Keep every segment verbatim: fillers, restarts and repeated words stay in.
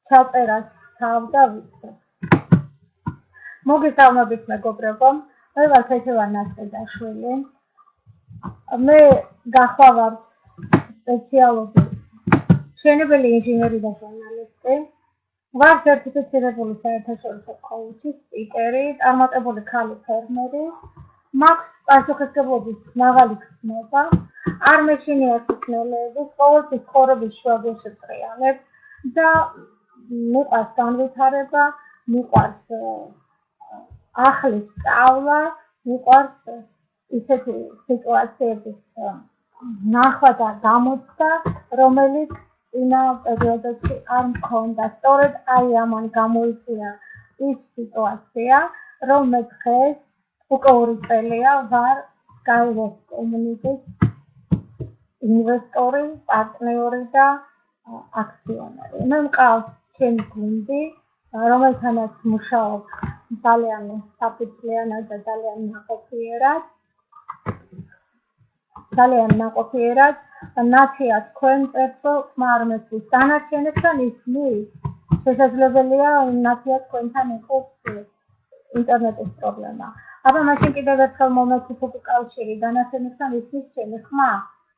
ჩაწერას თავდა ვიცი. მოგესალმებით მეგობრებო, მე ვარ ქეთევან ნასტეჯაშვილი. მე გახლავარ სპეციალური მშენებელი ინჟინერი და ჟურნალისტი. ვარ სერტიფიცირებული საერთაშორისო კოუჩი, სპიკერი, წარმატებული ქალი ფერმერი. მაქვს პასუხისმგებლობის მაღალი გრძნობა, არ მეშინია სიცნელეების, ყოველთვის ცხოვრების შუაგულში ვტრიალებ და მიყვარს განვითარება, მიყვარს ახლის სწავლა, მიყვარს ისეთი სიტუაციების ნახვა და გამოცდა, რომელიც წინა პერიოდებში არ მქონდა. სწორედ აი ამან გამოიწვია ის სიტუაცია, რომ მე დღეს უკვე ორი წელია ვარ SkyWest Communities ინვესტორი, პარტნიორი და აქციონერი. მე მყავს ჩემი გუნდი, რომელთანაც მუშაობ ძალიან საფუძვლიანად და ძალიან ნაყოფიერად. ძალიან ნაყოფიერად, ნაცია თქვენ წერტო ხმა არ მესმის დანარჩენებთან ისმის. შესაძლებელია ნაცია თქვენთან იყოს ინტერნეტის პრობლემა. აბა მაშინ კიდევ ერთხელ მომეცით უკავშირი დანარჩენებთან ისმის ჩემი ხმა?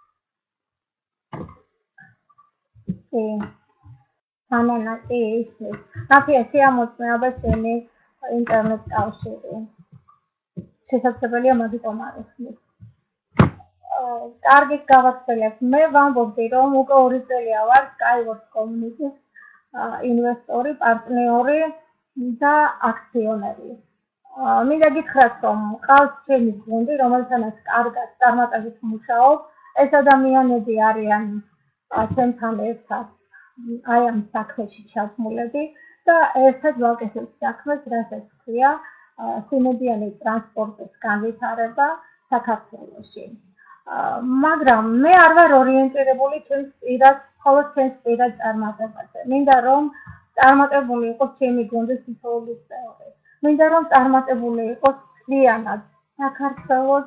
კი. ანანა კი ისმის. ნაცია შეამოწმე აბა შენი ინტერნეტ კავშირი. შესაძლებელია მაგიტომ არ ისმის. კარგით გავაგრძელებ. მე ვამბობდი, რომ უკვე ორი წელია ვარ SkyWest Communities ინვესტორი, პარტნიორი და აქციონერი. მინდა გითხრათ, რომ მყავს ჩემი გუნდი, რომელთანაც კარგად წარმატებით მუშაობ. ეს ადამიანები არიან ჩემთან ერთად აი ამ საქმეში ჩაბმულები და ერთად ვაკეთებთ საქმეს, რასაც ქვია სიმედიანი ტრანსპორტის განვითარება საქართველოში. მაგრამ მე არ ვარ ორიენტირებული ჩემს პირად, მხოლოდ ჩემს პირად წარმატებაზე. მინდა რომ წარმატებული იყოს ჩემი გუნდის თითოეული წევრი. მინდა რომ წარმატებული იყოს მთლიანად საქართველოს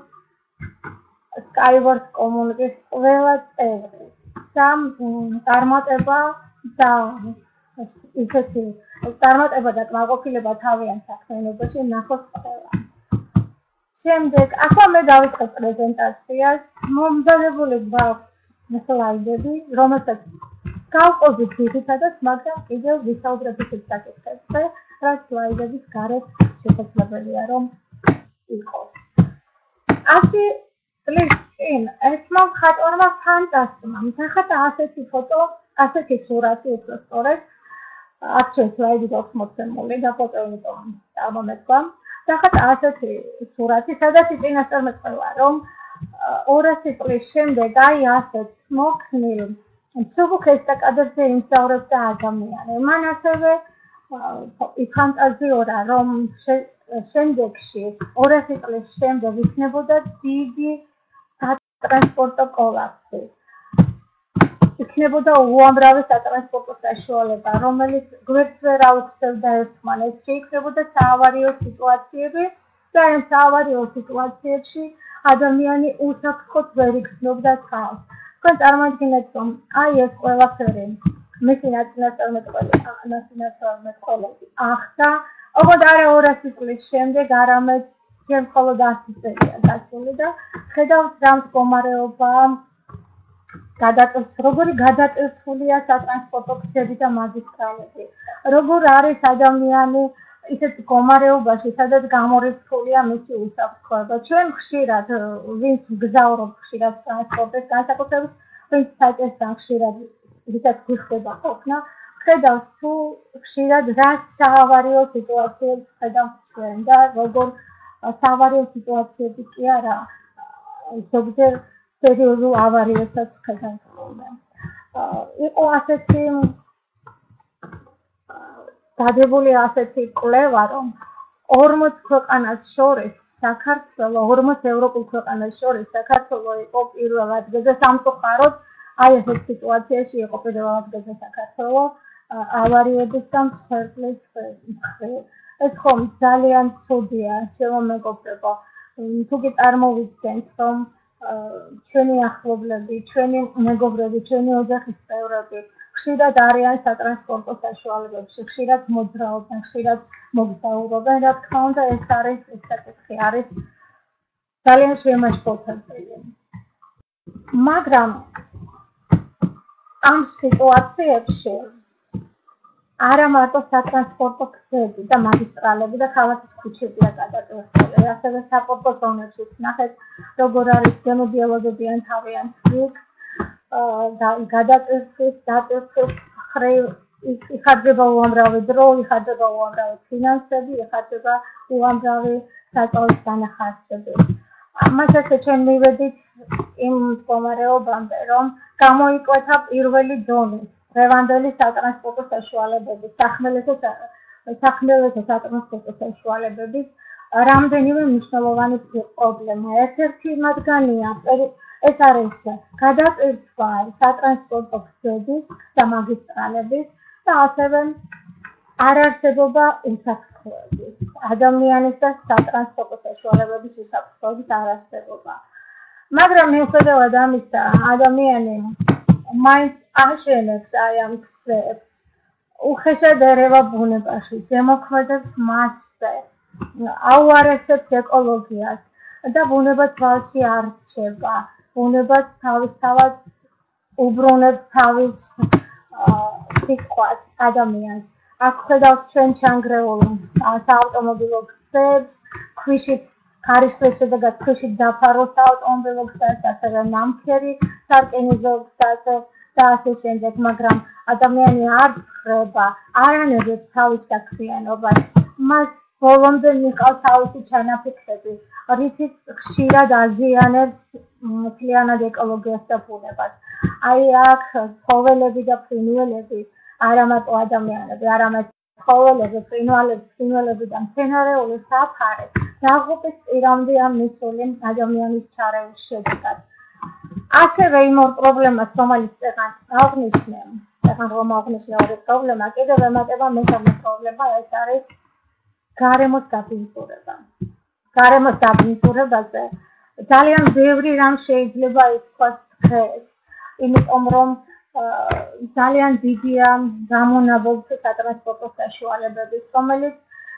SkyWest Communities ყველა წევრი. და წარმატება და ისეთი წარმატება და კმაყოფილება თავიანთ საქმიანობაში ნახოს ყველა. შემდეგ, ახლა მე დავიწყებ პრეზენტაციას. მომზადებული გვაქვს სლაიდები, რომელსაც გავყიდით ძირითადად, მაგრამ კიდევ ვისაუბრებთ ის საკითხებზე, რაც სლაიდების გარეთ შესაძლებელია რომ იყოს. ასი წლის წინ ერთმა მხატვარმა ფანტასტმა მithახატა ასეთი ფოტო, ასეთი სურათი უფრო სწორედ, აქ ჩვენ სლაიდი გვაქვს მოცემული და ფოტო იმიტომ წარმომედგა. მithახატა ასეთი სურათი, სადაც წინასწარ მეწევა, რომ ორასი წლის შემდეგ აი ასეთ მოქნილ მსუბუქ ესტაკადებზე იმსახურებდა ადამიანი. მან ასევე იფანტაზიორა, რომ შემდეგში ორასი წლის შემდეგ იქნებოდა დიდი სატრანსპორტო კოლაფსი. იქნებოდა უამრავი სატრანსპორტო საშუალება, რომელიც გვერდს ვერ აუხსნებდა ერთმანეთს. შეიქნებოდა საავარიო სიტუაციები და ამ საავარიო სიტუაციებში ადამიანი უსაფრთხოდ ვერ იგრძნობდა თავს. თქვენ წარმოიდგინეთ, რომ აი ეს ყველაფერი მისი ნაწილნაცვალმეტყველები ახდა, ოღონდ არა ორასი წლის შემდეგ, არამედ ჯერ მხოლოდ ასი წელია გასული და ხედავთ რა მდგომარეობაა როგორი გადატვირთულია სატრანსპორტო გზები და მაგისტრალები. როგორ არის ადამიანი ისეთ მდგომარეობაში, სადაც გამორიცხულია მისი უსაფრთხოება. ჩვენ ხშირად ვინც გზავრობთ ხშირად ტრანსპორტის განსაკუთრებით, ვინც საჭესთან ხშირად ვისაც გვიხდება ყოფნა, ხედავთ თუ ხშირად რა საავარიო სიტუაციებს ხედავთ ჩვენ და როგორ საავარიო სიტუაციები კი არა, ზოგჯერ სერიოზულ ავარიებსაც ხედავთ ხოლმე. იყო ასეთი დადებული ასეთი კვლევა, რომ ორმოც ქვეყანას შორის საქართველო, ორმოც ევროპულ ქვეყანას შორის საქართველო იყო პირველ ადგილზე სამწუხაროდ, აი ესეთ სიტუაციაში იყო პირველ ადგილზე საქართველო ავარიების და მსხვერპლის მხრივ. ეს ხომ ძალიან ცუდია, ჩემო მეგობრებო. თუ კი წარმოვიდგენთ, რომ ჩვენი ახლობლები, ჩვენი მეგობრები, ჩვენი ოჯახის წევრები ხშირად არიან სატრანსპორტო საშუალებებში, ხშირად მოძრაობენ, ხშირად მოგზაურობენ, რა თქმა უნდა, ეს არის ეს საკითხი არის ძალიან შემაშფოთებელი. მაგრამ ამ სიტუაციებში არა მარტო სატრანსპორტო გზები და მაგისტრალები და ქალაქის ქუჩებია გადაჭრილი, ასევე საპორტო ზონებში ნახეთ, როგორ არის გემოდიალოგებიან თავიანთ იქ და გადაჭრილს, დაწესებს ხრევ იხარჯება უამრავი დრო, იხარჯება უამრავი ფინანსები, იხარჯება უამრავი საწოლის განახარჯები. ამასაც ჩვენ მივედით იმ მდგომარეობამდე, რომ გამოიკვეთა პირველი დონის დღევანდელი სატრანსპორტო საშუალებების, სახმელეთო სახმელეთო სატრანსპორტო საშუალებების რამდენიმე მნიშვნელოვანი პრობლემა. ერთ-ერთი მათგანია ეს არის გადაჭრილება სატრანსპორტო გზების და მაგისტრალების და ასევე არარსებობა უსაფრთხოების, ადამიანის და სატრანსპორტო საშუალებების უსაფრთხოების არარსებობა. მაგრამ მიუხედავად ამისა, ადამიანი მაინც აშენებს აი ამ გზებს, უხეშად ერევა ბუნებაში, ზემოქმედებს მასზე, აუარესებს ეკოლოგიას და ბუნება თვალში არ რჩება, ბუნება თავისთავად უბრუნებს თავის სიტყვას ადამიანს. აქ ხედავთ ჩვენ ჩანგრეულ საავტომობილო გზებს, ქვიშით ქარიშხლის შედეგად ქვიშით დაფარულ საავტომობილო გზას, ასევე ნამქერი სარკინიგზო გზას და ასე შემდეგ, მაგრამ ადამიანი არ ხრება, არ ანებებს თავის საქმიანობას, მას ბოლომდე მიჰყავს თავისი ჩანაფიქრები, რითიც ხშირად აზიანებს მთლიანად ეკოლოგიას და ბუნებას. აი აქ ცხოველები და ფრინველები, არა მარტო ადამიანები, არამედ ცხოველები, ფრინველები, ფრინველები და მცენარეული საფარი დაღუპვის პირამდე ამ მისული ადამიანის ჩარევის შედეგად. ასევე იმ ორ პრობლემას, რომელიც წეგან აღნიშნე, წეგან რომ აღნიშნე ორი პრობლემა, კიდევ ემატება მესამე პრობლემა, ეს არის გარემოს დაბინძურება. გარემოს დაბინძურებაზე ძალიან ბევრი რამ შეიძლება ითქვას დღეს, იმიტომ რომ ძალიან დიდია გამონაბოლქვი სატრანსპორტო საშუალებების, რომელიც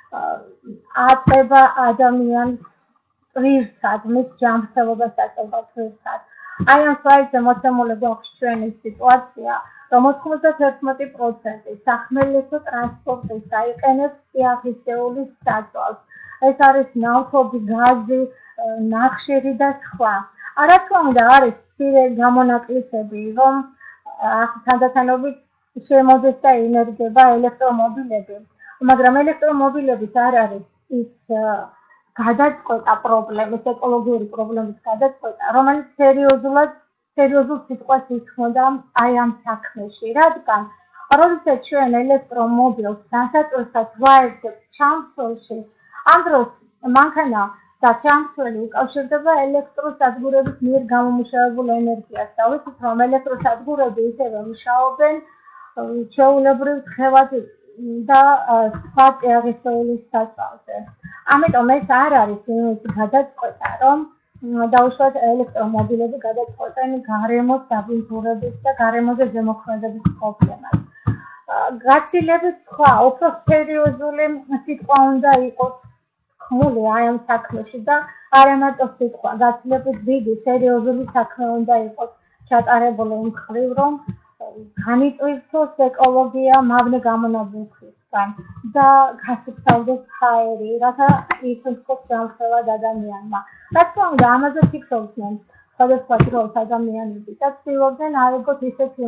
აწება ადამიანს ტვირთად, მის ჯანმრთელობას აწება ტვირთად. აი ამ სლაიდზე მოცემული გვაქვს ჩვენი სიტუაცია, რომ ოცდაერთი პროცენტი სახმელეთო ტრანსპორტის აიყენებს წიაღისეულის საწვავს. ეს არის ნავთობი, გაზი, ნახშირი და სხვა. რა თქმა უნდა, არის მცირე გამონაკლისები, რომ თანდათანობით შემოდის და ინერგება ელექტრომობილები, მაგრამ ელექტრომობილების არ არის ის გადაწყვეტა პრობლემის, ეკოლოგიური პრობლემის გადაწყვეტა, რომელიც სერიოზულად, სერიოზულ სიტყვას ითქმოდა აი ამ საქმეში, რადგან როდესაც ჩვენ ელექტრომობილს განსაწვევად ვაერთებთ ჩამცველში, ამ დროს მანქანა და ჩამცველი უკავშირდება ელექტროსადგურების მიერ გამომუშავებულ ენერგიას და ვიცით, რომ ელექტროსადგურები ისევე მუშაობენ ჩვეულებრივ თხევად და სხვა წიაღისეულის საწვავზე. ამიტომ ეს არ არის იმის გადაწყვეტა, რომ დაუშვათ ელექტრომობილები გადაწყვეტენ გარემოს დაბინძურების და გარემოზე ზემოქმედების პრობლემას. გაცილებით სხვა, უფრო სერიოზული სიტყვა უნდა იყოს ხმული აი ამ საქმეში და არა მარტო სიტყვა, გაცილებით დიდი სერიოზული საქმე უნდა იყოს ჩატარებული იმ მხრივ, რომ განიტვირთოს ეკოლოგია მავნე გამონაბოლქვისგან და გასუფთავდეს ჰაერი, რათა ითვისოს ჯანმრთელად ადამიანმა. რა თქმა უნდა, ამაზე ფიქრობდნენ სხვადასხვა დროს ადამიანები და ცდილობდნენ აიღოთ ისეთი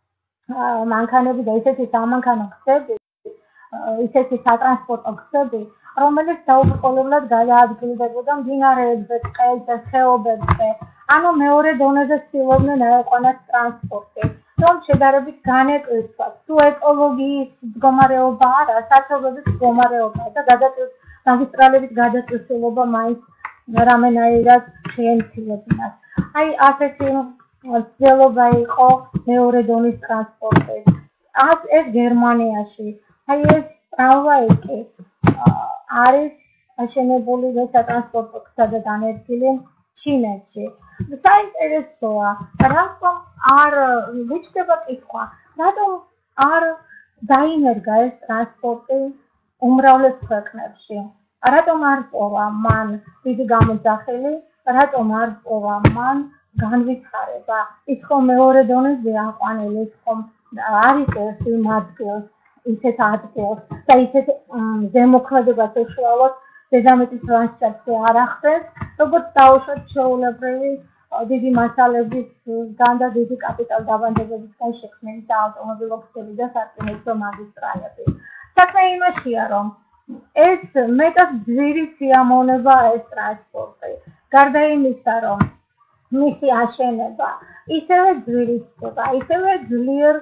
მანქანები და ისეთი სამანქანო გზები, ისეთი სატრანსპორტო გზები, რომელიც დაუბრკოლებლად გადაადგილდებოდა მდინარეებზე, ტყეებზე, ხეობებზე. ანუ მეორე დონეზე ცდილობდნენ აეყვანათ ტრანსპორტი, რომ შედარებით განეკუთვნათ თუ ეკოლოგიის მდგომარეობა არა, საცობების მდგომარეობა და მაგისტრალების გადაწყვეტილება მაინც რამენაირად შეემცირებინათ. აი ასეთი ცდილობა იყო მეორე დონის ტრანსპორტის. ეს გერმანიაში, აი ეს ტრამვაი კი არის აშენებული და სატრანსპორტო გზად განერგილი ჩინეთში. საინტერესოა, რატომ არ ვიჩნდება კითხვა, რატომ არ დაინერგა ეს ტრანსპორტი უმრავლეს ქვეყნებში? რატომ არ პოვა მან დიდი გამოძახილი, რატომ არ პოვა მან განვითარება? ის ხომ მეორე დონეზე აყვანილი, ის ხომ არის იმ ადგილს, ისეთ ადგილს და ისეთ ზემოქმედებას უშუალოდ დედამიწის ლანდშაფტზე არ ახდენს, როგორც დაუშვათ ჩვეულებრივი დიდი მასალებისგან და დიდი კაპიტალ დაბანდებებისგან შექმნილი საავტომობილო და სარკინიგზო მაგისტრალები. საქმე იმაშია, რომ ეს მეტად ძვირი სიამოვნებაა ეს ტრანსპორტი. გარდა იმისა, რომ მისი აშენება ისევე ძვირი ხდება, ისევე ძლიერ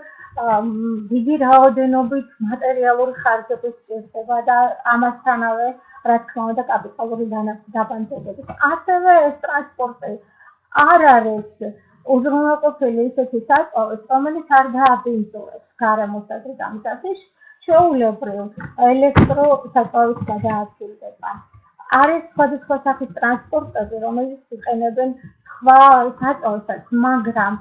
დიდი რაოდენობით მატერიალური ხარჯები სჭირდება და ამასთანავე რა თქმა უნდა კაპიტალური დაბანდებები. ასევე ეს ტრანსპორტი არ არის უზრუნველყოფილი ისეთი საწვავით, რომელიც არ დააბინძურებს გარემოსა და დამზადის ჩვეულებრივ ელექტრო საწვავით გადაადგილდება. არის სხვადასხვა სახის ტრანსპორტები, რომელიც იყენებენ სხვა საწვავსაც, მაგრამ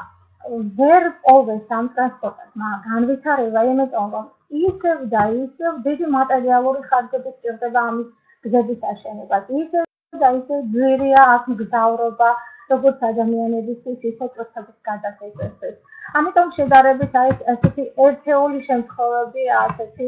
ვერ პოვეს ამ ტრანსპორტმა განვითარება, იმიტომ რომ ისევ და ისევ დიდი მატერიალური ხარჯები სჭირდება ამის გზების აშენებას. ისევ და ისევ ძვირია აქ მგზავრობა, როგორც ადამიანებისთვის, ისე წოთების გადასაჭრელად. ამიტომ შედარებით არის ესეთი ერთეული შემთხვევებია ასეთი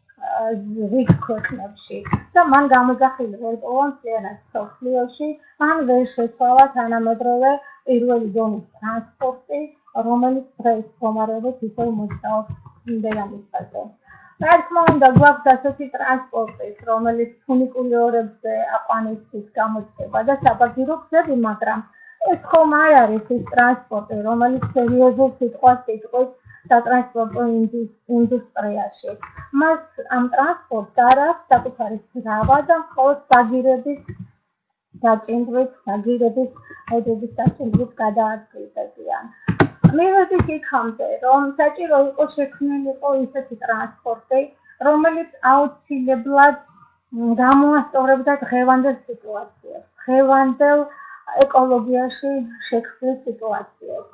რიგ ქვეყნებში და მან გამოძახილი ვერ პოვა მთლიანად მსოფლიოში, მან ვერ შეცვალა თანამედროვე პირველი დონის ტრანსპორტი, რომელიც დღეს მდგომარეობს ისევ მოძრაობს დედამიწაზე. რა თქმა უნდა, გვაქვს ასეთი ტრანსპორტი, რომელიც ფუნიკული ორებზე აყვანისთვის გამოწდება და საბაგირო გზები, მაგრამ ეს ხომ არ არის ის ტრანსპორტი, რომელიც სერიოზულ სიტყვას იტყვის სატრანსპორტო ინდუსტრიაში. მას ამ ტრანსპორტს არ აქვს საკუთარი ძრავა და მხოლოდ ბაგირების დაჭიმდვით, ბაგირების ოდების დაჭიმდვით გადაადგილდებიან. მივედით იქამდე, რომ საჭირო იყო შექმნილიყო ისეთი ტრანსპორტი, რომელიც აუცილებლად გამოასწორებდა დღევანდელ სიტუაციას, დღევანდელ ეკოლოგიაში შექმნილ სიტუაციას.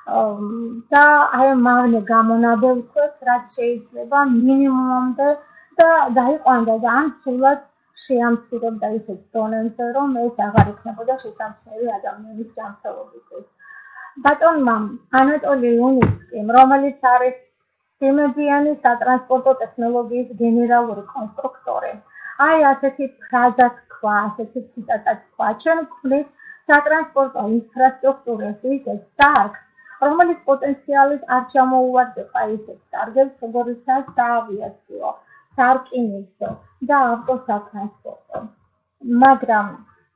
და აი მავნე გამონაბოლქვებს, რაც შეიძლება მინიმუმამდე და დაიყვანდა და ამ სულად შეამცირებდა ისეთ დონეზე, რომ ეს აღარ იქნებოდა შესამჩნევი ადამიანის ჯანმრთელობისთვის. ბატონმა ანატოლი იუნიცკიმ, რომელიც არის სიმებიანი სატრანსპორტო ტექნოლოგიის გენერალური კონსტრუქტორი, აი ასეთი ფრაზა თქვა, ასეთი ციტატა თქვა, ჩვენ გვქვით სატრანსპორტო ინფრასტრუქტურას ისეთ დარგს, რომელიც პოტენციალით არ ჩამოუვარდება ისეთ დარგებს, როგორიცაა საავიაციო, სარკინიგზო და ავტოსატრანსპორტო. მაგრამ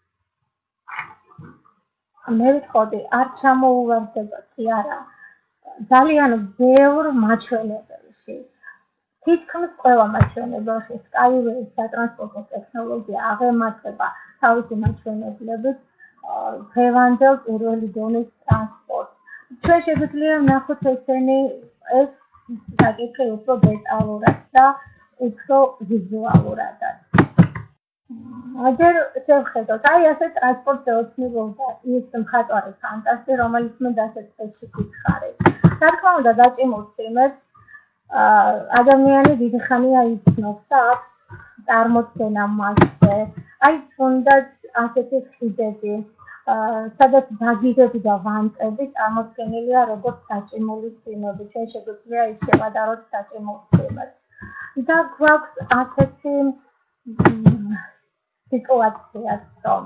მე ვიტყოდი, არ ჩამოუვარდება კი არა, ძალიან ბევრ მაჩვენებელში. თითქმის ყველა მაჩვენებელში Skyway-ის სატრანსპორტო ტექნოლოგია აღემატება თავისი მაჩვენებლებით დღევანდელ პირველი დონის ტრანსპორტს. ჩვენ შეგვიძლია ვნახოთ ესენი ეს საკითხი უფრო დეტალურად და უფრო ვიზუალურადაც. აჯერ შევხედოთ, აი ასე ტრანსპორტზე ოცნებობდა ის მხატვარი ფანტასტი, რომელიც მე დასეთ წესში გითხარი. რა თქმა უნდა, დაჭიმულ სიმებს ადამიანი დიდი ხანია იცნობს და აქვს წარმოდგენა მასზე. აი თუნდაც ასეთი ხიდები, სადაც ბაგირები და ვანტები წარმოდგენილია როგორც დაჭიმული სიმები. ჩვენ შეგვიძლია ის შევადაროთ დაჭიმულ სიმებს. და გვაქვს ასეთი სიტუაციაც, რომ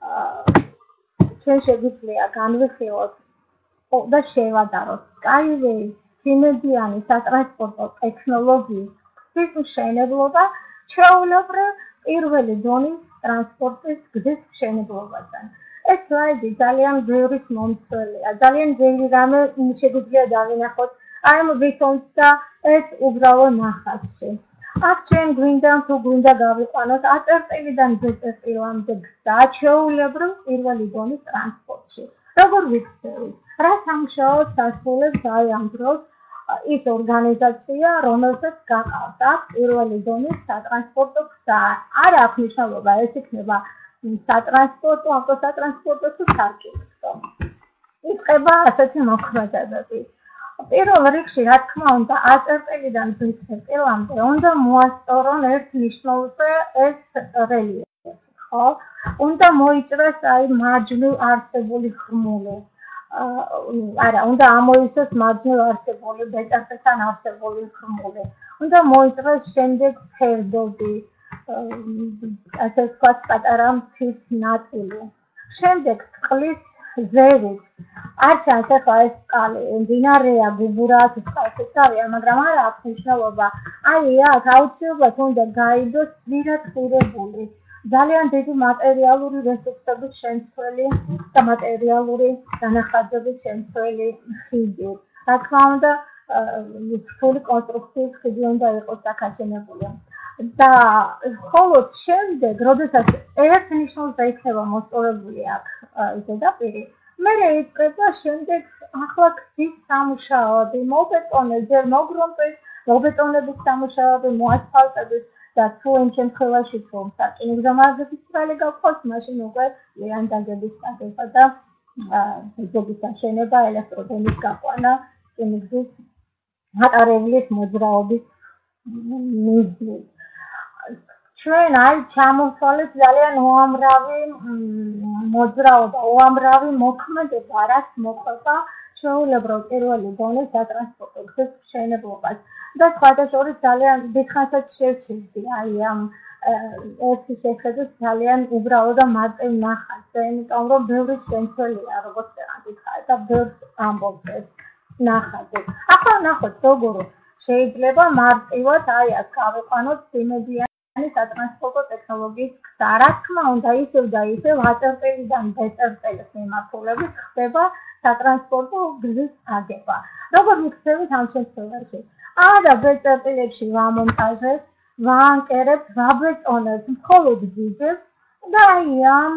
ჩვენ შეგვიძლია განვიხილოთ და შევადაროთ Skyway-ის სიმებიანი სატრანსპორტო ტექნოლოგიის გზის მშენებლობა ჩვეულებრივ პირველი დონის ტრანსპორტის გზის მშენებლობასთან. ეს სლაიდი ძალიან ბევრის მომცველია, ძალიან ძველი რამე შეგვიძლია დავინახოთ აი ამ ვითომს და ეს უბრალო ნახაზში. აქ ჩვენ გვინდა თუ გვინდა გავიყვანოთ აწერტილიდან ზეწერტილამდე გზა ჩვეულებრივ პირველი დონის ტრანსპორტში. როგორ ვიქცევით? რა სამუშაოებს ასრულებს აი ამ დროს ის ორგანიზაცია, რომელსაც გაყავს აქ პირველი დონის სატრანსპორტო გზა. არ აქვს მნიშვნელობა, ეს იქნება სატრანსპორტო, ავტოსატრანსპორტო თუ სარკინიგზო. იწყება ასეთი მოქმედებები. პირველ რიგში, რა თქმა უნდა, აწერტილიდან ბეჭდამდე უნდა მოასწორონ ერთ ნიშნულზე ეს რელიეფი, ხო? უნდა მოიჭრას აი მარჯვნივ არსებული ხმული. არა, უნდა ამოივსოს მარჯვნივ არსებული ბეჭდთან არსებული ხმული. უნდა მოიჭრას შემდეგ ფერდობი, ასე ვთქვათ, პატარა მთის ნაწილი. შემდეგ წყლის ზევით. არ ჩანს ახლა ეს წყალი, მდინარეა, გუბურა, წყალსაცავია, მაგრამ არა აქვს მნიშვნელობა. აი აქ აუცილებლად უნდა გაიგოს ძვირად ხირებული, ძალიან დიდი მატერიალური რესურსების შემცველი და მატერიალური განახარჯების შემცველი ხიდი. რა თქმა უნდა, რთული კონსტრუქციის ხიდი უნდა იყოს აქ-აშენებული. და ხოლო შემდეგ, როდესაც ერთ ნიშნულზე იქნება მოსწორებული აქ ზედაპირი, მერე იწყება შემდეგ ახლა გზის სამუშაოები, მობეტონე, ჯერ მოგრუნტის, მობეტონების სამუშაოები, მოასფალტების და თუ იმ შემთხვევაში თუ სარკინიგზო მაგისტრალი გახსოვს, მაშინ უკვე ლიანდაგების წაგება და ზოგის აშენება, ელექტროდენის გაყვანა, რკინიგზის მატარებლის მოძრაობის მიზნით. ჩვენ აი ჩამოვთვალეთ ძალიან უამრავი მოძრაობა, უამრავი მოქმედება, რაც მოხდება ჩვეულებრივ პირველი დონის სატრანსპორტო გზის მშენებლობას. და სხვადასხვა ძალიან დიდხანსაც შევჩერდი აი ამ ერთი შეხედვით ძალიან უბრალო და მარტივ ნახატზე, იმიტომ რომ ბევრი შემცველია, როგორც ვთქვათ, და ბევრს ამბობს ეს ნახატი. ახლა ნახოთ, როგორ შეიძლება მარტივად აი აქ გავიყვანოთ სიმებიანი სატრანსპორტო ტექნოლოგიის გზა. რა თქმა უნდა, ისევ და ისევ აწერტილიდან ბეჭდების მიმართულებით ხდება სატრანსპორტო გზის აგება. როგორ მიქცევით ამ შემთხვევაში? არა ბეჭდებში ვამონტაჟებთ, ვაანკერებთ, ვაბეტონებთ მხოლოდ ძიძებს და აი ამ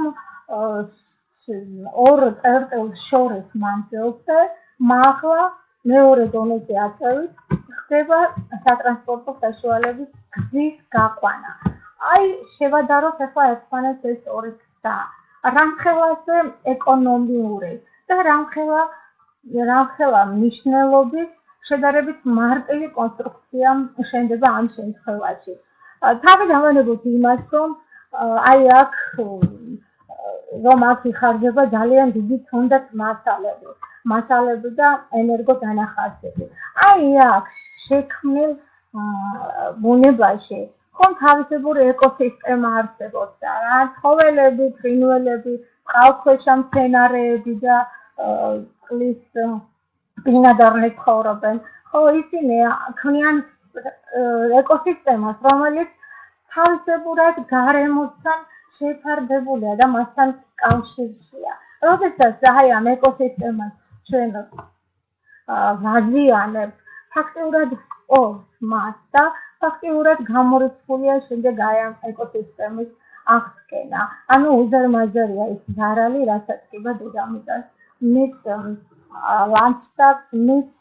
ორ წერტილს შორის მანძილზე მაღლა მეორე დონეზე აწევით ხდება სატრანსპორტო საშუალების გზის გაყვანა. აი შევადაროთ ახლა ერთმანეთს ეს ორი გზა. რამხელაზე ეკონომიური და რამხელა რამხელა მნიშვნელობის შედარებით მარტივი კონსტრუქცია შენდება ამ შემთხვევაში. თავი დავანებოთ იმას, რომ აი აქ რომ აქ იხარჯება ძალიან დიდი თუნდაც მასალები. მასალები და ენერგოდანახარჯები. აი აქ შექმნილ ბუნებაში ხომ თავისებური ეკოსისტემა არსებობს რა, ცხოველები, ფრინველები, წყალქვეშა მცენარეები და წყლის ბინადარნი ცხოვრობენ. ხო, ისინი ქმნიან ეკოსისტემას, რომელიც თავისებურად გარემოსთან შეფარდებულია და მასთან კავშირშია. როდესაც აი ამ ეკოსისტემას ჩვენ ვაზიანებთ, ფაქტიურად ორს მას და ფაქტიურად გამორიცხულია შემდეგ აი ამ ეკოსისტემის აღდგენა. ანუ უზარმაზარია ის ზარალი, რასაც ხდება დედამიწას, მის ლანდშაფტს, მის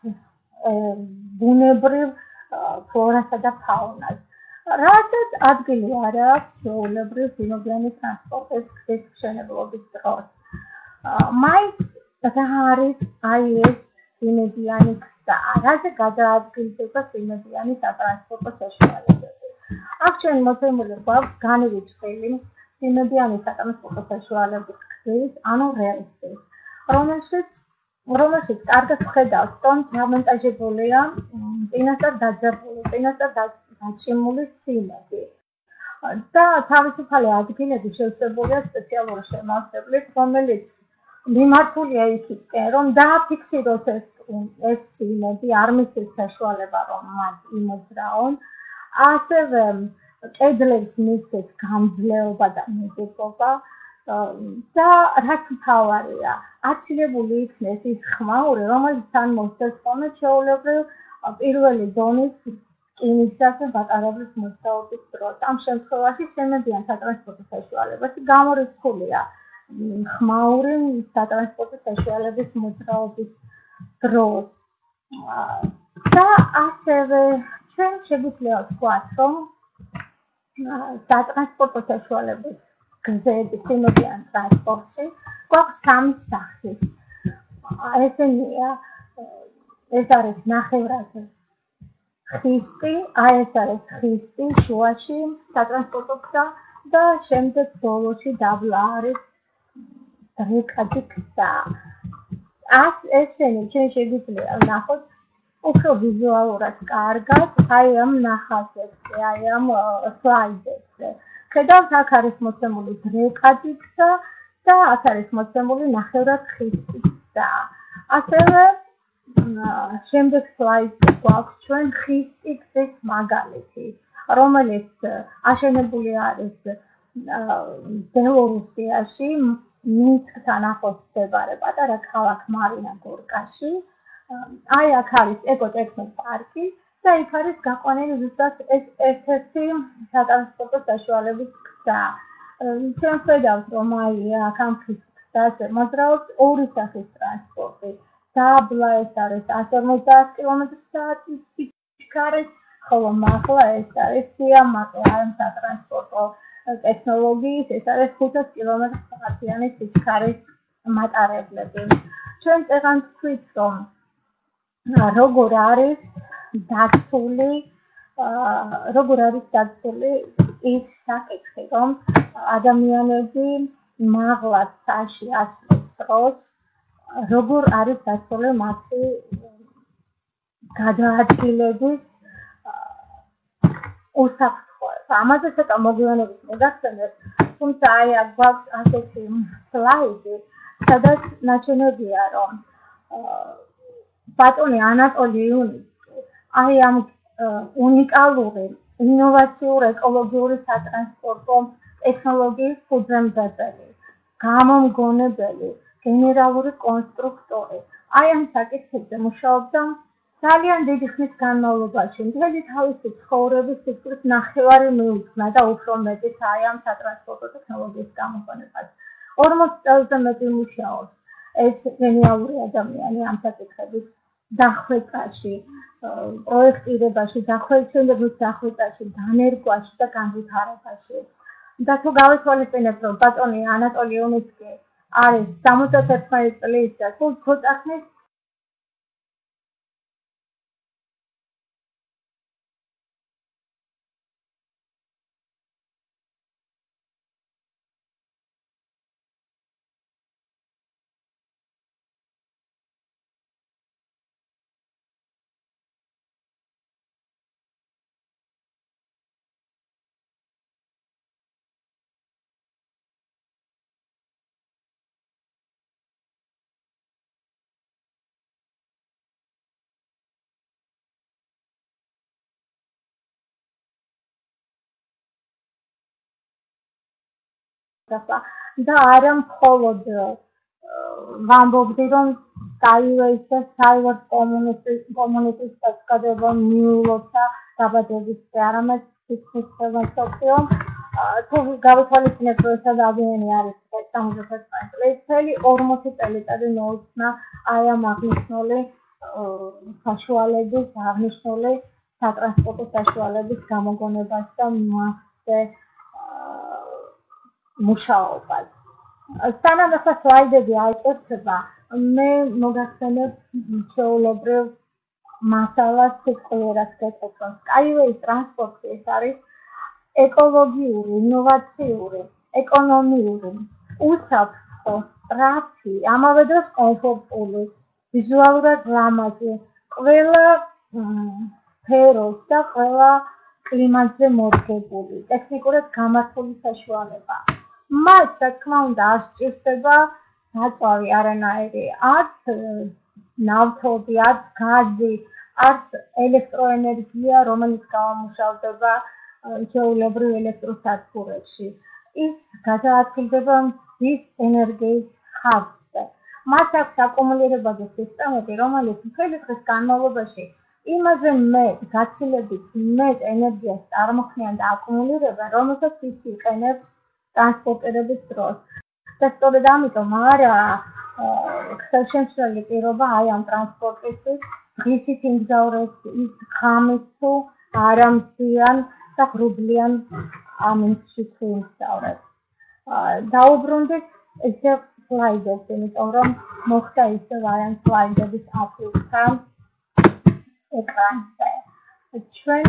ბუნებრივ ფლორასა და ფაუნას. რასაც ადგილი არ აქვს ჩვეულებრივ სიმებიანი ტრანსპორტის გზის მშენებლობის დროს. მაინც რა არის აი ეს სიმებიანი გზა? რაზე გადაადგილდება სიმებიანი სატრანსპორტო საშუალებები? აქ ჩვენ მოცემული გვაქვს განვიწყილი სიმებიანი სატრანსპორტო საშუალების გზის, ანუ რელსის, რომელშიც რომელშიც კარგად ვხედავთ, რომ ჩამონტაჟებულია წინასწარ დაძაბული, წინასწარ დაჭიმული სიმები. და თავისუფალი ადგილები შევსებულია სპეციალური შემავსებლით, რომელიც მიმართულია ისეთკენ, რომ დააფიქსიროს ეს ეს სიმები, არ მისცეს საშუალება, რომ მათ იმოძრაონ, ასევე კედლებს მისცეს გამძლეობა და მიღება და რაც მთავარია, აცილებული იქნეს ის ხმაური, რომელიც თან მოსცეს ხოლმე ჩვეულებრივ პირველი დონის რკინიგზაზე ბატარებლის მოძრაობის დროს. ამ შემთხვევაში სიმებიან სატრანსპორტო საშუალებაში გამორიცხულია ხმაური სატრანსპორტო საშუალების მოძრაობის დროს. და ასევე ჩვენ შეგვიძლია ვთქვათ, რომ სატრანსპორტო საშუალების გზების სიმებიან ტრანსპორტში გვაქვს სამი სახის. ესენია ეს არის ნახევრად ხისტი, აი ეს არის ხისტი შუაში სატრანსპორტო გზა და შემდეგ ბოლოში დაბლა არის რეკადი გზა. ას ესენი ჩვენ შეგვიძლია ვნახოთ უფრო ვიზუალურად კარგად, აი ამ ნახაზებზე, აი ამ სლაიდებზე. ხედავთ, აქ არის მოცემული რეკადი გზა და აქ არის მოცემული ნახევრად ხისტი გზა. ასევე შემდეგ სლაიდში გვაქვს ჩვენ ხისტი გზის მაგალითი, რომელიც აშენებული არის ბელორუსიაში, მინსკთან ახლოს მდებარე პატარა ქალაქ მარინოგორკაში. აი აქ არის ეკოტექნოპარკი და იქ არის გაყვანილი ზუსტად ეს ერთ-ერთი სატრანსპორტო საშუალების გზა. ჩვენ ხედავთ, რომ აი აქ ამ გზაზე მოძრაობს ორი სახის ტრანსპორტი. დაბლა ეს არის ათს ორმოცდაათ კილომეტრ საათის სიჩქარით, ხოლო მაღლა ეს არის სიამაყე ამ სატრანსპორტო ტექნოლოგიის, ეს არის ხუთას კილომეტრ საათიანი სიჩქარის მატარებლები. ჩვენ წეღან ვთქვით, რომ როგორ არის დაცული, როგორ არის დაცული ის საკითხი, რომ ადამიანები მაღლა ცაში ასვლის დროს, როგორ არის დაცული მათი გადაადგილების უსაფრთხოება. ამაზე ცოტა მოგვიანებით მოგახსენებთ, თუმცა აი აქ გვაქვს ასეთი სლაიდი, სადაც ნაჩვენებია, რომ ბატონი ანატოლი იუნიცკი აი ამ უნიკალური, ინოვაციური ეკოლოგიური სატრანსპორტო ტექნოლოგიის ფუძემდებელი, გამომგონებელი, გენერალური კონსტრუქტორი. აი ამ საკითხებზე მუშაობდა ძალიან დიდი ხნის განმავლობაში. მთელი თავისი ცხოვრების სიკვდილის ნახევარი მიუძღვნა და უფრო მეტიც აი ამ სატრანსპორტო ტექნოლოგიის გამოგონებას. ორმოც წელზე მეტი მუშაობს ეს გენიალური ადამიანი ამ საკითხების დახვეწაში, პროექტირებაში, დახვეწილების დახვეწაში, დანერგვაში და განვითარებაში. და თუ გავეთვალისწინებთ, რომ ბატონი ანატოლი იუნიცკი არის სამოცდაათერთმეტი წლის და სულ ცოტა ხნის და არა მხოლოდ ვამბობდი, რომ Skyway და Cyber Communities საზოგადოება მიულოცა დაბადების არამედ სიცხეების სოციო. თუ გავეთვალისწინებთ, რომ ეს ადამიანი არის სამოცდაათერთმეტი წლის, მთელი ორმოცი წელიწადი მოუწნა აი ამ აღნიშნული საშუალების, აღნიშნული სატრანსპორტო საშუალების გამოგონებას და მასზე მუშაობას. სანამ ახლა სლაიდები აიწერება, მე მოგახსენებ ჩვეულებრივ მასალას სიტყვიერად გეტყვით, რომ Skyway ტრანსპორტი ეს არის ეკოლოგიური, ინოვაციური, ეკონომიური, უსაფრთხო, სწრაფი, ამავე დროს კომფორტული, ვიზუალურად ლამაზი, ყველა სფეროს და ყველა კლიმატზე მოდგებული, ტექნიკურად გამართული საშუალება. მას, რა თქმა უნდა, არ სჭირდება საწვავი არანაირი, არც ნავთობი, არც გაზი, არც ელექტროენერგია, რომელიც გამომუშავდება ჩვეულებრივ ელექტროსადგურებში. ის გადაადგილდება მზის ენერგიის ხარჯზე. მას აქვს აკუმულირებადი სისტემები, რომელიც მთელი დღის განმავლობაში იმაზე მეტ, გაცილებით მეტ ენერგიას წარმოქმნიან და აკუმულირებენ, რომელსაც ის იყენებს ტრანსპორტირების დროს. და სწორედ ამიტომ არა ხელშემშლელი პირობა აი ამ ტრანსპორტისთვის, ღირსით იმგზავრებს ის ღამით თუ არამზიან და ღრუბლიან ამინდში თუ იმგზავრებს. დაუბრუნდით ესე სლაიდებს, იმიტომ რომ მოხდა ისე ვარიანტ სლაიდების აფიქსა ეკრანზე. ჩვენ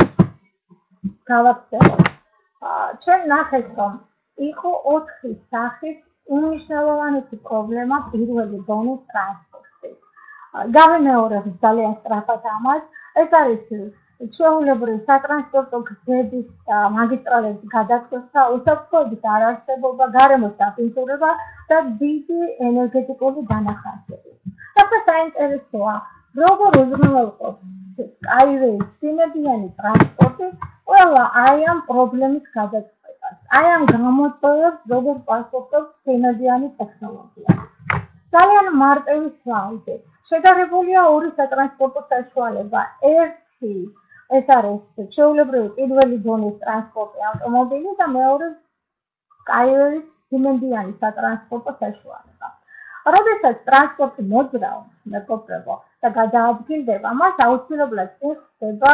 გავაქცევთ. ჩვენ ნახეთ, რომ იყო ოთხი სახის უმნიშვნელოვანესი პრობლემა პირველი დონის ტრანსპორტში. გავიმეორებ ძალიან სწრაფად ამას. ეს არის ჩვეულებრივი სატრანსპორტო გზების მაგისტრალების გადაკვეთა, უსაფრთხოების არარსებობა, გარემოს დაბინძურება და დიდი ენერგეტიკული დანახარჯები. ახლა საინტერესოა, როგორ უზრუნველყოფს Skyway სიმებიანი ტრანსპორტი ყველა აი ამ პრობლემის გადაწყვეტას. აი ამ გამოწვევებს როგორ პასუხობს სიმებიანი ტექნოლოგია. ძალიან მარტივი სლაიდი. შედარებულია ორი სატრანსპორტო საშუალება. ერთი ეს არის ჩვეულებრივი პირველი დონის ტრანსპორტი ავტომობილი და მეორე Skyway-ის სიმებიანი სატრანსპორტო საშუალება. როდესაც ტრანსპორტი მოძრაობს, მეგობრებო, და გადაადგილდება, მას აუცილებლად ხდება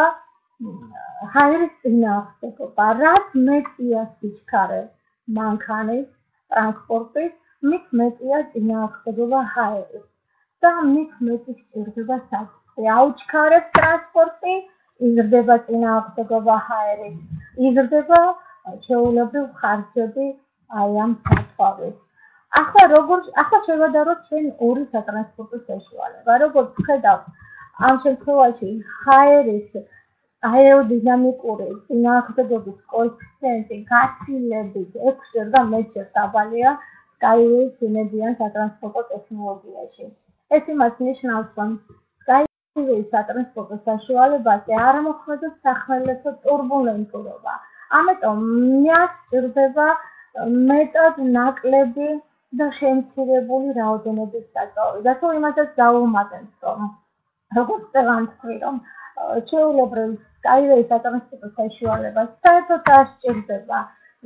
ჰაერის წინააღმდეგობა. რაც მეტია სიჩქარე მანქანის ტრანსპორტის, მით მეტია წინააღმდეგობა ჰაერის და მით მეტი სჭირდება საწყი. აუჩქარებს ტრანსპორტი, იზრდება წინააღმდეგობა ჰაერის, იზრდება ჩვეულებრივ ხარჯები აი ამ საწვავის. ახლა როგორ ახლა შევადაროთ ჩვენ ორი სატრანსპორტო საშუალება. როგორც ხედავთ, ამ შემთხვევაში ჰაერის აეროდინამიკური წინააღმდეგობის კოეფიციენტი გაცილებით ექვსჯერ და მეცჯერ დაბალია Skyway-ის სიმებიან სატრანსპორტო ტექნოლოგიაში. ეს იმას ნიშნავს, რომ Skyway-ის სატრანსპორტო საშუალებაზე არ მოხდება სახმელეთო ტურბულენტურობა. ამიტომ მას სჭირდება მეტად ნაკლები და შემცირებული რაოდენობის საწვავი. და თუ იმასაც დავუმატებთ, რომ როგორც წევანდ თქვი, რომ ჩვეულებრივ Skyway-ის სატრანსპორტო საშუალებას საერთოდ არ სჭირდება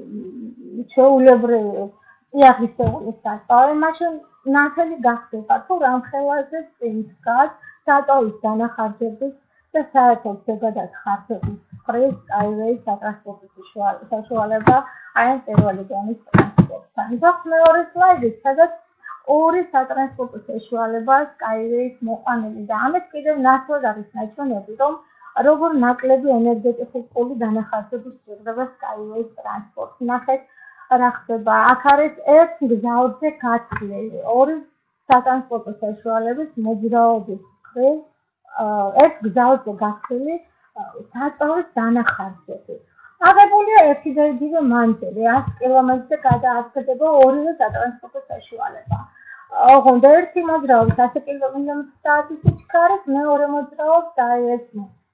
ჩვეულებრივი წიაღისეული საწვავი, მაშინ ნათელი გახდება, თუ რამხელაზე წინ დგას საწვავის დანახარჯების და საერთოდ ზოგადად ხარჯების მხრივ Skyway-ის სატრანსპორტო საშუალება აი ამ პირველი დონის ტრანსპორტთან. გვაქვს მეორე სლაიდი, სადაც ორი სატრანსპორტო საშუალება Skyway-ის მოყვანილი და ამით კიდევ ნაცვლად არის ნაჩვენები, რომ როგორ ნაკლები ენერგეტიკული დანახარჯების სჭირდება Skyway-ის ტრანსპორტს. ნახეთ, რა ხდება. აქ არის ერთ გზაოთზე გათვლილი ორი სატრანსპორტო საშუალების მოძრაობის მხრივ ერთ გზაოთზე გათვლილი საწვავის დანახარჯები. აღებულია ერთი და იგივე მანძილი, ათი კილომეტრზე გადაადგილდება ორივე სატრანსპორტო საშუალება. ოღონდ ერთი მოძრაობს ასი კილომეტრ საათის სიჩქარით, მეორე მოძრაობს აი ეს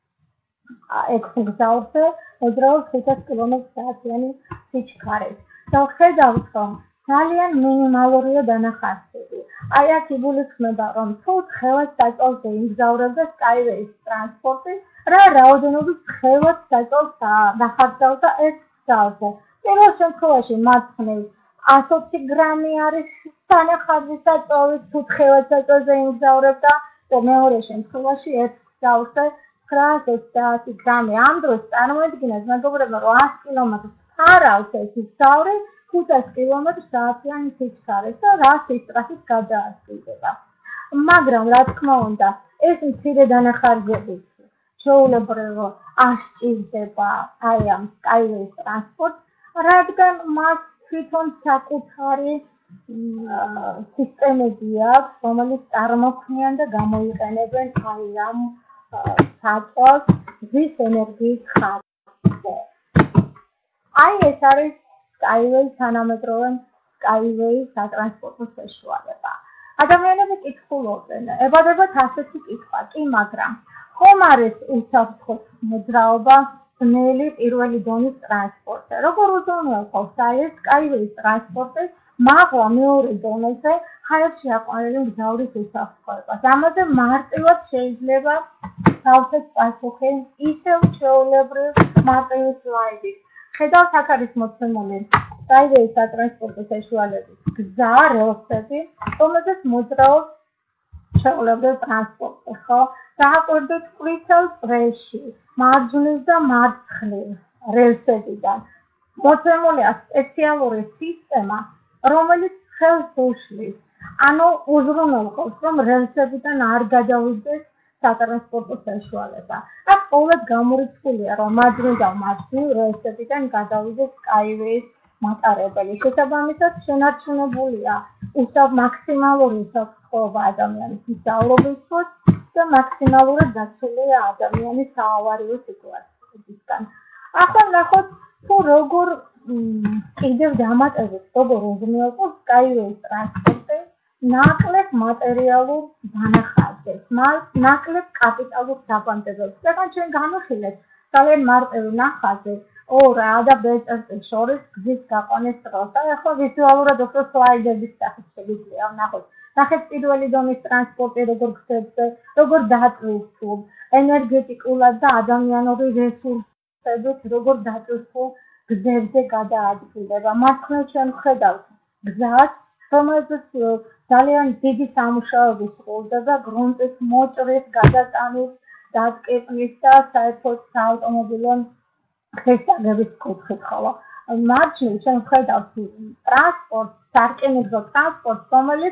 ექვსი გზაოთზე მოძრაობს ხუთას კილომეტრ საათიანი სიჩქარით. და ხედავთ, რომ ძალიან მინიმალურია დანახარჯები. აი აქ იგულისხმება, რომ თუ თხევად საწვავზე იმგზავრებდა Skyway-ის ტრანსპორტი, რა რაოდენობის თხევად საწვავს დახარჯავდა ერთ გზაზე. პირველ შემთხვევაში მარცხნივ ათი ოცი გრამი არის დანახარჯი საწვავის, თუ თხევად საწვავზე იმგზავრებდა და მეორე შემთხვევაში ერთ გზაზე ცხრაას ოცდაათი გრამი. ამ დროს წარმოედგინეთ, მეგობრებო, რომ ათი კილომეტრს ფარავს ეს გზავრი ხუთას კილომეტრ საათიანი სიჩქარით და რა სისწრაფით გადაადგილდება. მაგრამ რა თქმა უნდა, ეს მცირე დანახარჯები ჩვეულებრივ არ სჭირდება აი ამ Skyway-ის ტრანსპორტს, რადგან მას თვითონ საკუთარი სისტემები აქვს, რომელიც წარმოქმნიან და გამოიყენებენ აი ამ საწვავს გზის ენერგიის ხარჯზე. აი ეს არის Skyway-ის თანამედროვე Skyway-ის სატრანსპორტო საშუალება. ადამიანები კითხულობენ, ებადებათ ასეთი კითხვა, კი, მაგრამ ხომ არის უსაფრთხო მოძრაობა ბნელი პირველი დონის ტრანსპორტზე? როგორ უზრუნველყოფს აი ეს Skyway-ის ტრანსპორტი მაღლა მეორე დონეზე ჰაერში აყვანილი მგზავრის უსაფრთხოებას? ამაზე მარტივად შეიძლება დავცეთ პასუხი ისევ ჩვეულებრივ მარტივი სლაიდით. ხედავთ, აქ არის მოცემული Skyway-ის სატრანსპორტო საშუალების გზა, რელსები, რომელზეც მოძრაობს ჩვეულებრივ ტრანსპორტი, ხო? დააკვირდით ყვითელ წრეში, მარჯვნივ და მარცხნივ რელსებიდან. მოცემულია სპეციალური სისტემა, რომელიც ხელს უშლის. ანუ უზრუნველყოფს, რომ რელსებიდან არ გადავიდეს სატრანსპორტო საშუალება. აქ ყოველად გამორიცხულია, რომ მადრიდან მათი რელსებიდან გადავიდეს Skyway-ის მატარებელი. შესაბამისად, შენარჩუნებულია უსაფრთხო მაქსიმალური უსაფრთხოება ადამიანის მგზავრობისთვის და მაქსიმალურად დაცულია ადამიანის საავარიო სიტუაციებისგან. ახლა ნახოთ, თუ როგორ კიდევ დამატებით, როგორ უზრუნველყოფს Skyway-ის ტრანსპორტი ნაკლებ მატერიალურ დანახარჯებს, ნაკლებ კაპიტალურ დაბანდებებს. ეხლა ჩვენ განვიხილეთ ძალიან მარტივი ნახაზი ორ A და B წერტილს შორის გზის გაყვანის დროს. ახლა ვიზუალურად უფრო სლაიდების სახით შეგვიძლია ნახოთ. ნახეთ პირველი დონის ტრანსპორტი როგორ გზებზე, როგორ დატვირთულ, ენერგეტიკულად და ადამიანური რესურსებით როგორ დატვირთულ გზებზე გადაადგილდება. მარცხნივ ჩვენ ვხედავთ გზას, რომელზეც ძალიან დიდი სამუშაოები სრულდება გრუნტის მოჭრის, გადატანის, დატკეპნის და საერთოდ საავტომობილო ხერხდაბების კუთხით, ხოლო მარჯვნივ ჩვენ ვხედავთ ტრანსპორტს, სარკინიგზო ტრანსპორტს, რომელიც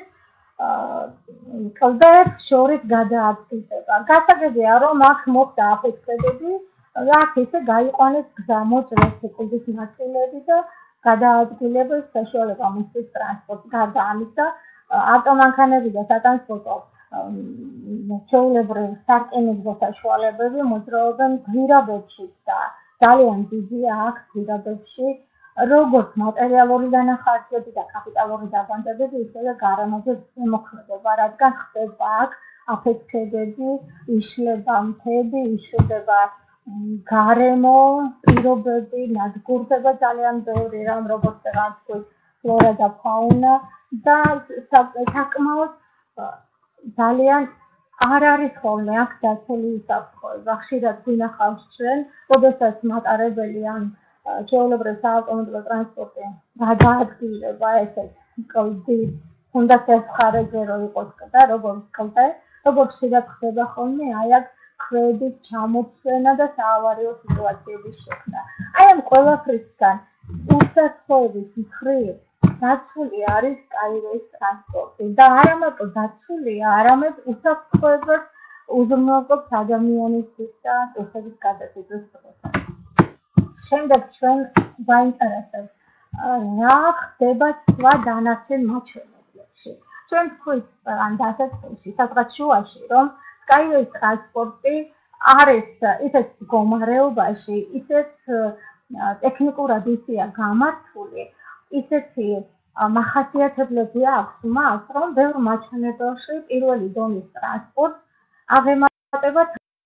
კლდეებს შორის გადაადგილდება. გასაგებია, რომ აქ მოხდა აფეთქებები, აქ ისე გაიყვანეს გზა, მოჭრეს კლდის ნაწილები და გადაადგილების საშუალება მისცეს ტრანსპორტს. გარდა ამისა, ავტომანქანები და სატრანსპორტო ჩვეულებრივ სარკინიგზო საშუალებები მოძრაობენ გვირაბებში და ძალიან დიდია აქ გვირაბებში როგორც მატერიალური დანახარჯები და კაპიტალური დაბანდებები, ისევე გარემოზე მოქმედება, რადგან ხდება აქ აფეთქებები, იშლება მთები, იშლება გარემო პირობები, ნადგურდება ძალიან ბევრი რამ, როგორც რაღაცა ფლორა და ფაუნა და საკმაოდ ძალიან არ არის ხოლმე აქ დაცული უსაფრთხოება. ხშირად გვინახავს ჩვენ, როდესაც მატარებელი ან ჩვეულებრივ საავტომობილო ტრანსპორტი გადაადგილდება ესეთ კლდის, თუნდაც ეს მხარეზე რო იყოს და როგორც კლდე, როგორც ხშირად ხდება ხოლმე აი აქ ქვების ჩამოცვენა და საავარიო სიტუაციების შექმნა. აი ამ ყველაფრისგან უსაფრთხოების მხრივ დაცული არის Skyway-ის ტრანსპორტი და არა მარტო დაცულია, არამედ უსაფრთხოებას უზრუნველყოფს ადამიანისთვის და ტვირთების გადაზიდვის დროს. შემდეგ ჩვენ გვაინტერესებს რა ხდება სხვა დანარჩენ მაჩვენებლებში. ჩვენ ვთქვით ან დასაწყისში, სადღაც შუაში, რომ Skyway-ის ტრანსპორტი არის ისეთ მდგომარეობაში, ისეთ ტექნიკურად ისეა გამართული, ისეთი მახასიათებლები აქვს მას, რომ ბევრ მაჩვენებელში პირველი დონის ტრანსპორტს აღემატება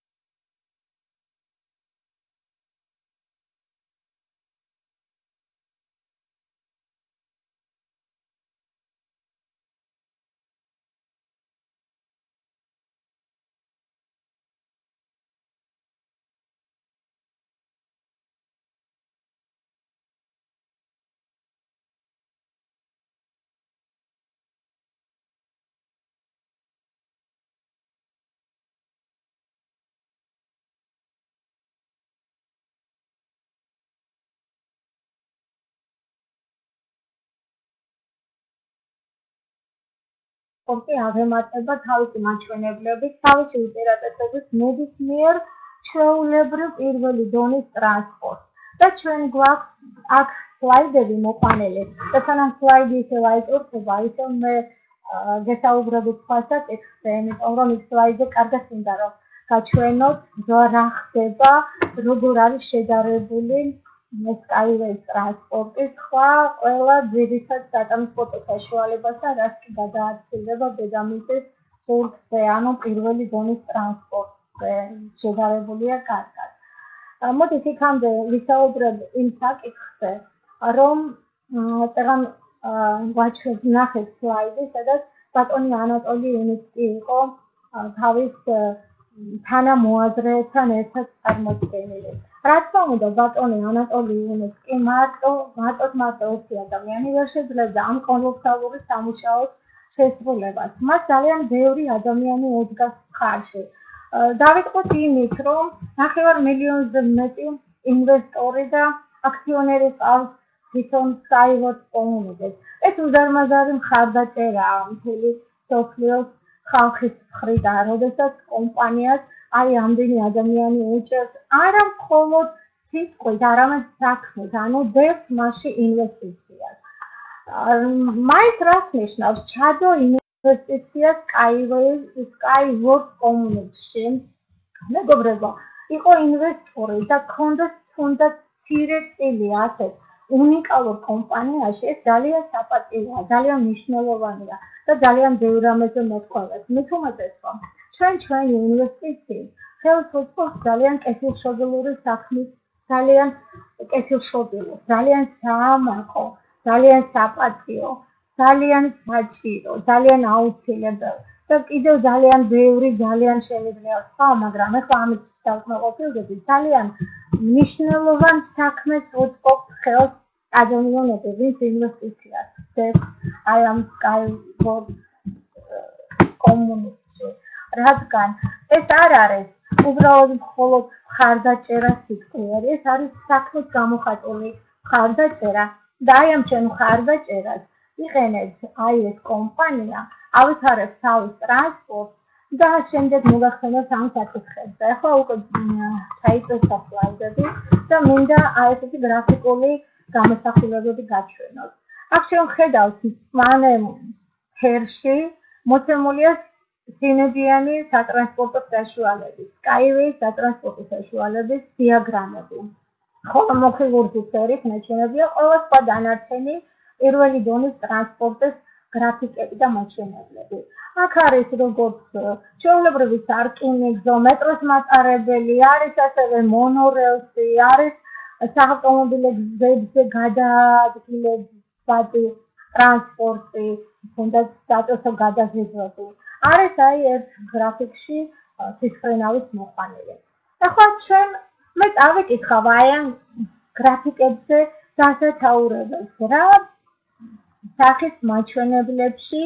ტრანსპორტი აღემატება თავისი მაჩვენებლებით, თავისი უპირატესობით ნებისმიერ ჩვეულებრივ პირველი დონის ტრანსპორტს. და ჩვენ გვაქვს აქ სლაიდები მოყვანილი. და სანამ სლაიდი ისევ აიწურთება, ისევ მე გესაუბრებით სხვა საკითხზე, იმიტომ რომ ის სლაიდზე კარგად მინდა რომ გაჩვენოთ რა ხდება, როგორ არის შედარებული Skyway-ის ტრანსპორტი სხვა ყველა ძირითად სატრანსპორტო საშუალებასთან, რაც კი გადაადგილდება დედამიწის სურთზე, ანუ პირველი დონის ტრანსპორტზე შედარებულია კარგად. მოდით იქამდე ვისაუბრებ იმ საკითხზე, რომ წეგან ვაჩვენებ ნახეთ სლაიდი, სადაც ბატონი ანატოლი იუნიცკი იყო თავის თანამოაზრეებთან ერთად წარმოდგენილი. რა თქმა უნდა, ბატონი ანატოლი იუნიცკი მარტო მარტო მარტო ერთი ადამიანი ვერ შეძლებდა ამ კოლოსალური სამუშაოს შესრულებას. მას ძალიან ბევრი ადამიანი ეძგა მხარში. დავიწყოთ იმით, რომ ნახევარ მილიონზე მეტი ინვესტორი და აქციონერი ყავს თვითონ Skyward კომუნიკას. ეს უზარმაზარი მხარდაჭერაა მთელი მსოფლიოს ხალხის მხრიდან, როდესაც კომპანიას აი ამდენი ადამიანი უჭერს არა მხოლოდ სიტყვით, არამედ საქმით, ანუ დებთ მასში ინვესტიციას. მაინც რას ნიშნავს ჩადო ინვესტიცია Skyward კომუნიკაში? მეგობრებო, იყო ინვესტორი და ქონდათ თუნდაც მცირე წილი ასეთ უნიკალურ კომპანიაში, ეს ძალიან საპატიოა, ძალიან მნიშვნელოვანია და ძალიან ბევრ რამეზე მოთხოვებს. მით უმეტეს რომ ჩვენ ჩვენი ინვესტიციით ხელს უწყობს ძალიან კეთილშობილური საქმის, ძალიან კეთილშობილი, ძალიან საამაყო, ძალიან საპატიო, ძალიან საჭირო, ძალიან აუცილებელი და კიდევ ძალიან ბევრი ძალიან შემიძლია ვთქვა, მაგრამ ახლა ამით დავკმაყოფილდები, ძალიან მნიშვნელოვან საქმეს უწყობს ხელს ადამიანები, ვინც ინვესტიციას ხდებს აი ამ Skyward კომუნიკაში. რადგან ეს არ არის უბრალოდ მხოლოდ მხარდაჭერა სიტყვიერი, ეს არის საქმით გამოხატული მხარდაჭერა და აი ამ ჩვენ მხარდაჭერას იყენებს აი ეს კომპანია, ავითარებს თავის ტრანსპორტს და შემდეგ მოგახსენებთ ამ საკითხებს. ახლა უკვე ჩაიწვევთ სლაიდები და მინდა აი ესეთი გრაფიკული გამოსახულებები გაჩვენოთ. აქ ჩვენ ხედავთ მწვანე ფერში მოცემულია სინებიანი სატრანსპორტო საშუალების, Skyway სატრანსპორტო საშუალების დიაგრამები. ხოლო მოხილურჯი ფერით მეჩვენებია ყველა სხვა დანარჩენი პირველი დონის ტრანსპორტის გრაფიკები და მაჩვენებლები. აქ არის როგორც ჩვეულებრივი სარკინიგზო, მეტროს მატარებელი, არის ასევე მონორელსი, არის საავტომობილო გზებზე გადაადგილებადი ტრანსპორტი, თუნდაც საჭიროა გადაზიდვები. არის აი ერთ გრაფიკში ციფრენავის მოყვანილი. ახლა ჩვენ მე წავიკითხავ აი ამ გრაფიკებზე დასათაურებელს, რა სახის მაჩვენებლებში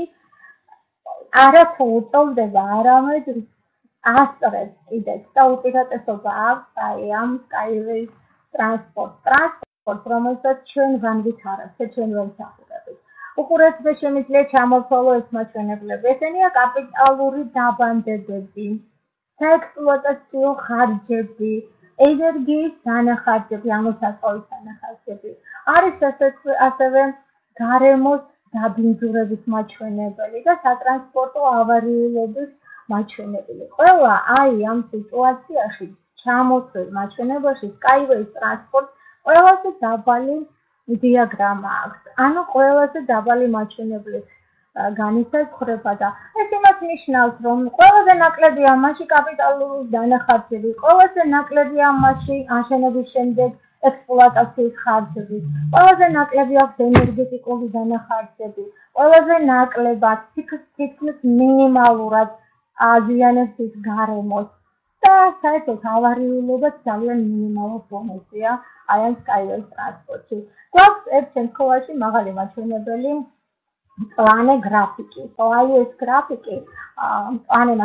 არათუ უწოვდება, არამედ ასწრებს კიდეც და უპირატესობა აქვს აი ამ Skyway ტრანსპორტ ტრანსპორტს, რომელსაც ჩვენ განვითარებთ და ჩვენ ვემსახურებით. უყურეთ და შემიძლია ჩამოვთვალო ეს მაჩვენებლები. ესენია კაპიტალური დაბანდებები, საექსპლუატაციო ხარჯები, ენერგიის დანახარჯები, ანუ საწვავის დანახარჯები. არის ასევე გარემოს დაბინძურების მაჩვენებელი და სატრანსპორტო ავარიულობის მაჩვენებელი. ყველა აი ამ სიტუაციაში ჩამოთვლილ მაჩვენებელში Skyway ტრანსპორტს ყველაზე დაბალი დიაგრამა აქვს, ანუ ყველაზე დაბალი მაჩვენებელი განისაზღვრება და ეს იმას ნიშნავს, რომ ყველაზე ნაკლებია მასში კაპიტალური დანახარჯები, ყველაზე ნაკლებია მასში აშენების შემდეგ ექსპლუატაციის ხარჯები, ყველაზე ნაკლები აქვს ენერგეტიკული დანახარჯები, ყველაზე ნაკლებად თითქმის მინიმალურად აზიანებს ის გარემოს და საერთოდ ავარიულობაც ძალიან მინიმალურ დონეზეა აი ამ Skyway ტრანსპორტში. გვაქვს ერთ შემთხვევაში მაღალი მაჩვენებელი მწვანე გრაფიკი. აი ეს გრაფიკი მწვანე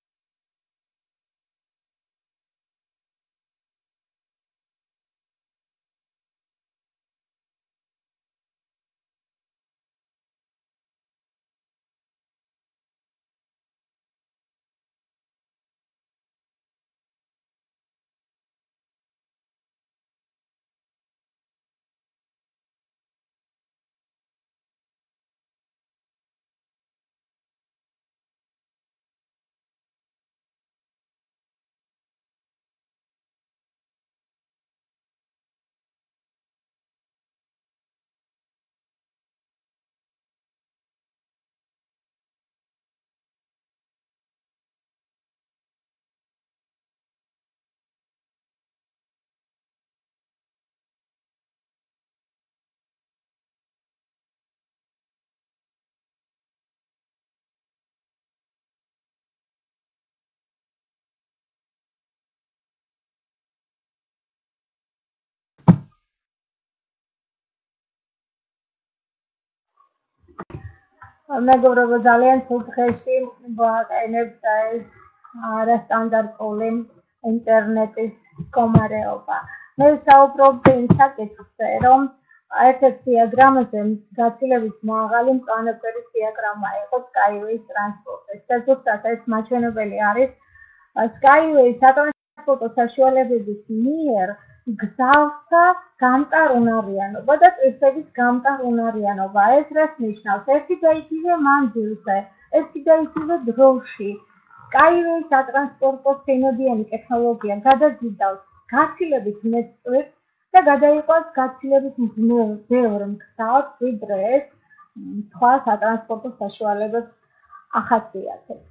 მეგობრებო, ძალიან სულ დღეში ვაყენებთ ეს არასტანდარტული ინტერნეტის მდგომარეობა. მე ვსაუბრობ იმ საკითხზე, რომ ერთ-ერთ დიაგრამაზე გაცილებით მაღალი მწვანე დიაგრამა იყო Skyway ტრანსპორტის და ზუსტად ეს მაჩვენებელი არის Skyway სატრანსპორტო საშუალებების მიერ გზათა გამტარუნარიანობა და ტვირთების გამტარუნარიანობა. ეს რას ნიშნავს? ერთი და იგივე მანძილზე, ერთი და იგივე დროში Skyway სატრანსპორტო სინოდიანი ტექნოლოგია გადაზიდავს გაცილებით მეტ ტვირთს და გადაიყვანს გაცილებით ბევრ მგზავრს, ვიდრე ეს სხვა სატრანსპორტო საშუალებებს ახასიათებს.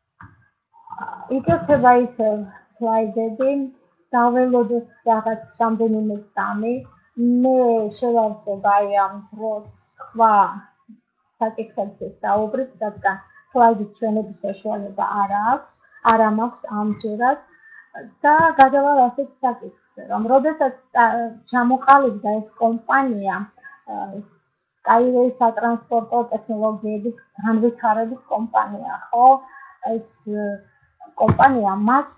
იკეთება ისევ სლაიდები, დაველოდოთ რაღაც რამდენიმე წამი, მე შევავსებ აი ამ დროს სხვა საკითხებზე საუბრით, რადგან სლაიდის ჩვენების საშუალება არ აქვს, არა მაქვს ამჯერად და გადავალ ასეთ საკითხზე, რომ როდესაც ჩამოყალიბდა ეს კომპანია Skyway სატრანსპორტო ტექნოლოგიების განვითარების კომპანია, ხო? ეს კომპანია მას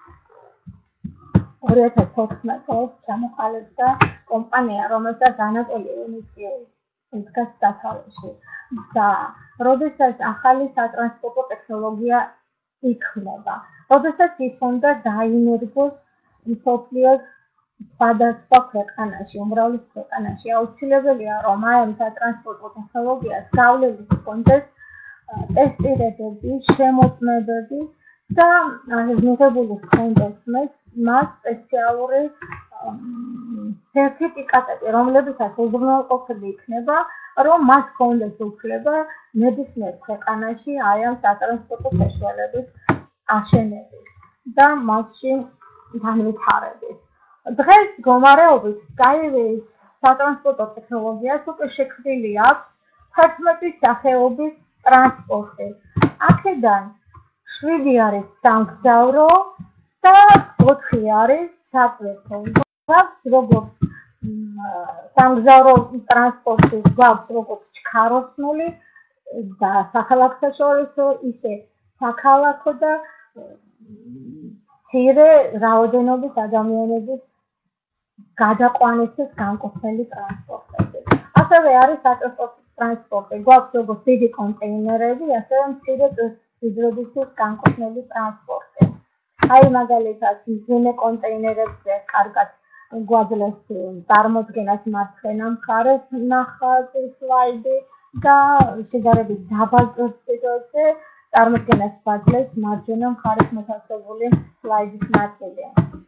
ორი ათას თოთხმეტ წელს ჩამოყალიბდა კომპანია, რომელსაც ანატოლი ელინსკი იდგა სათავეში და როდესაც ახალი სატრანსპორტო ტექნოლოგია იქმნება, როდესაც ის უნდა დაინერგოს მსოფლიოს სხვადასხვა ქვეყანაში, უმრავლეს ქვეყანაში, აუცილებელია, რომ აი ამ სატრანსპორტო ტექნოლოგიას გავლილი ჰქონდეს ტესტირებები, შემოწმებები და მიღებული ჰქონდეს მას სპეციალური სერტიფიკატები, რომლებიცაც უზრუნველყოფილი იქნება, რომ მას ჰქონდეს უფლება ნებისმიერ ქვეყანაში აი ამ სატრანსპორტო საშუალების აშენების და მასში განვითარების. დღეს მდგომარეობით Skyway სატრანსპორტო ტექნოლოგიას უკვე შექმნილი აქვს თერთმეტი სახეობის ტრანსპორტი. აქედან შვიდი არის სამგზავრო და ოთხი არის სატვირთო. გვაქვს როგორც სამგზავრო ტრანსპორტი, გვაქვს როგორც ჩქაროსნული და სახალხო, ისე საქალაქო და მცირე რაოდენობის ადამიანების გადაყვანისთვის განკუთვნილი ტრანსპორტები. ასევე არის სატრანსპორტო ტრანსპორტი, გვაქვს როგორც დიდი კონტეინერები, ასევე მცირე სიდროების განკუთვნილი ტრანსპორტი. აი მაგალითად, მძიმე კონტეინერებზე კარგად გვაძლევს წარმოდგენას მარცხენა მხარეს ნახავთ სლაიდი და შედარებით დაბალ ზრდაზე წარმოდგენას გვაძლევს მარჯვენა მხარეს მოთავსებული სლაიდის ნაწილი.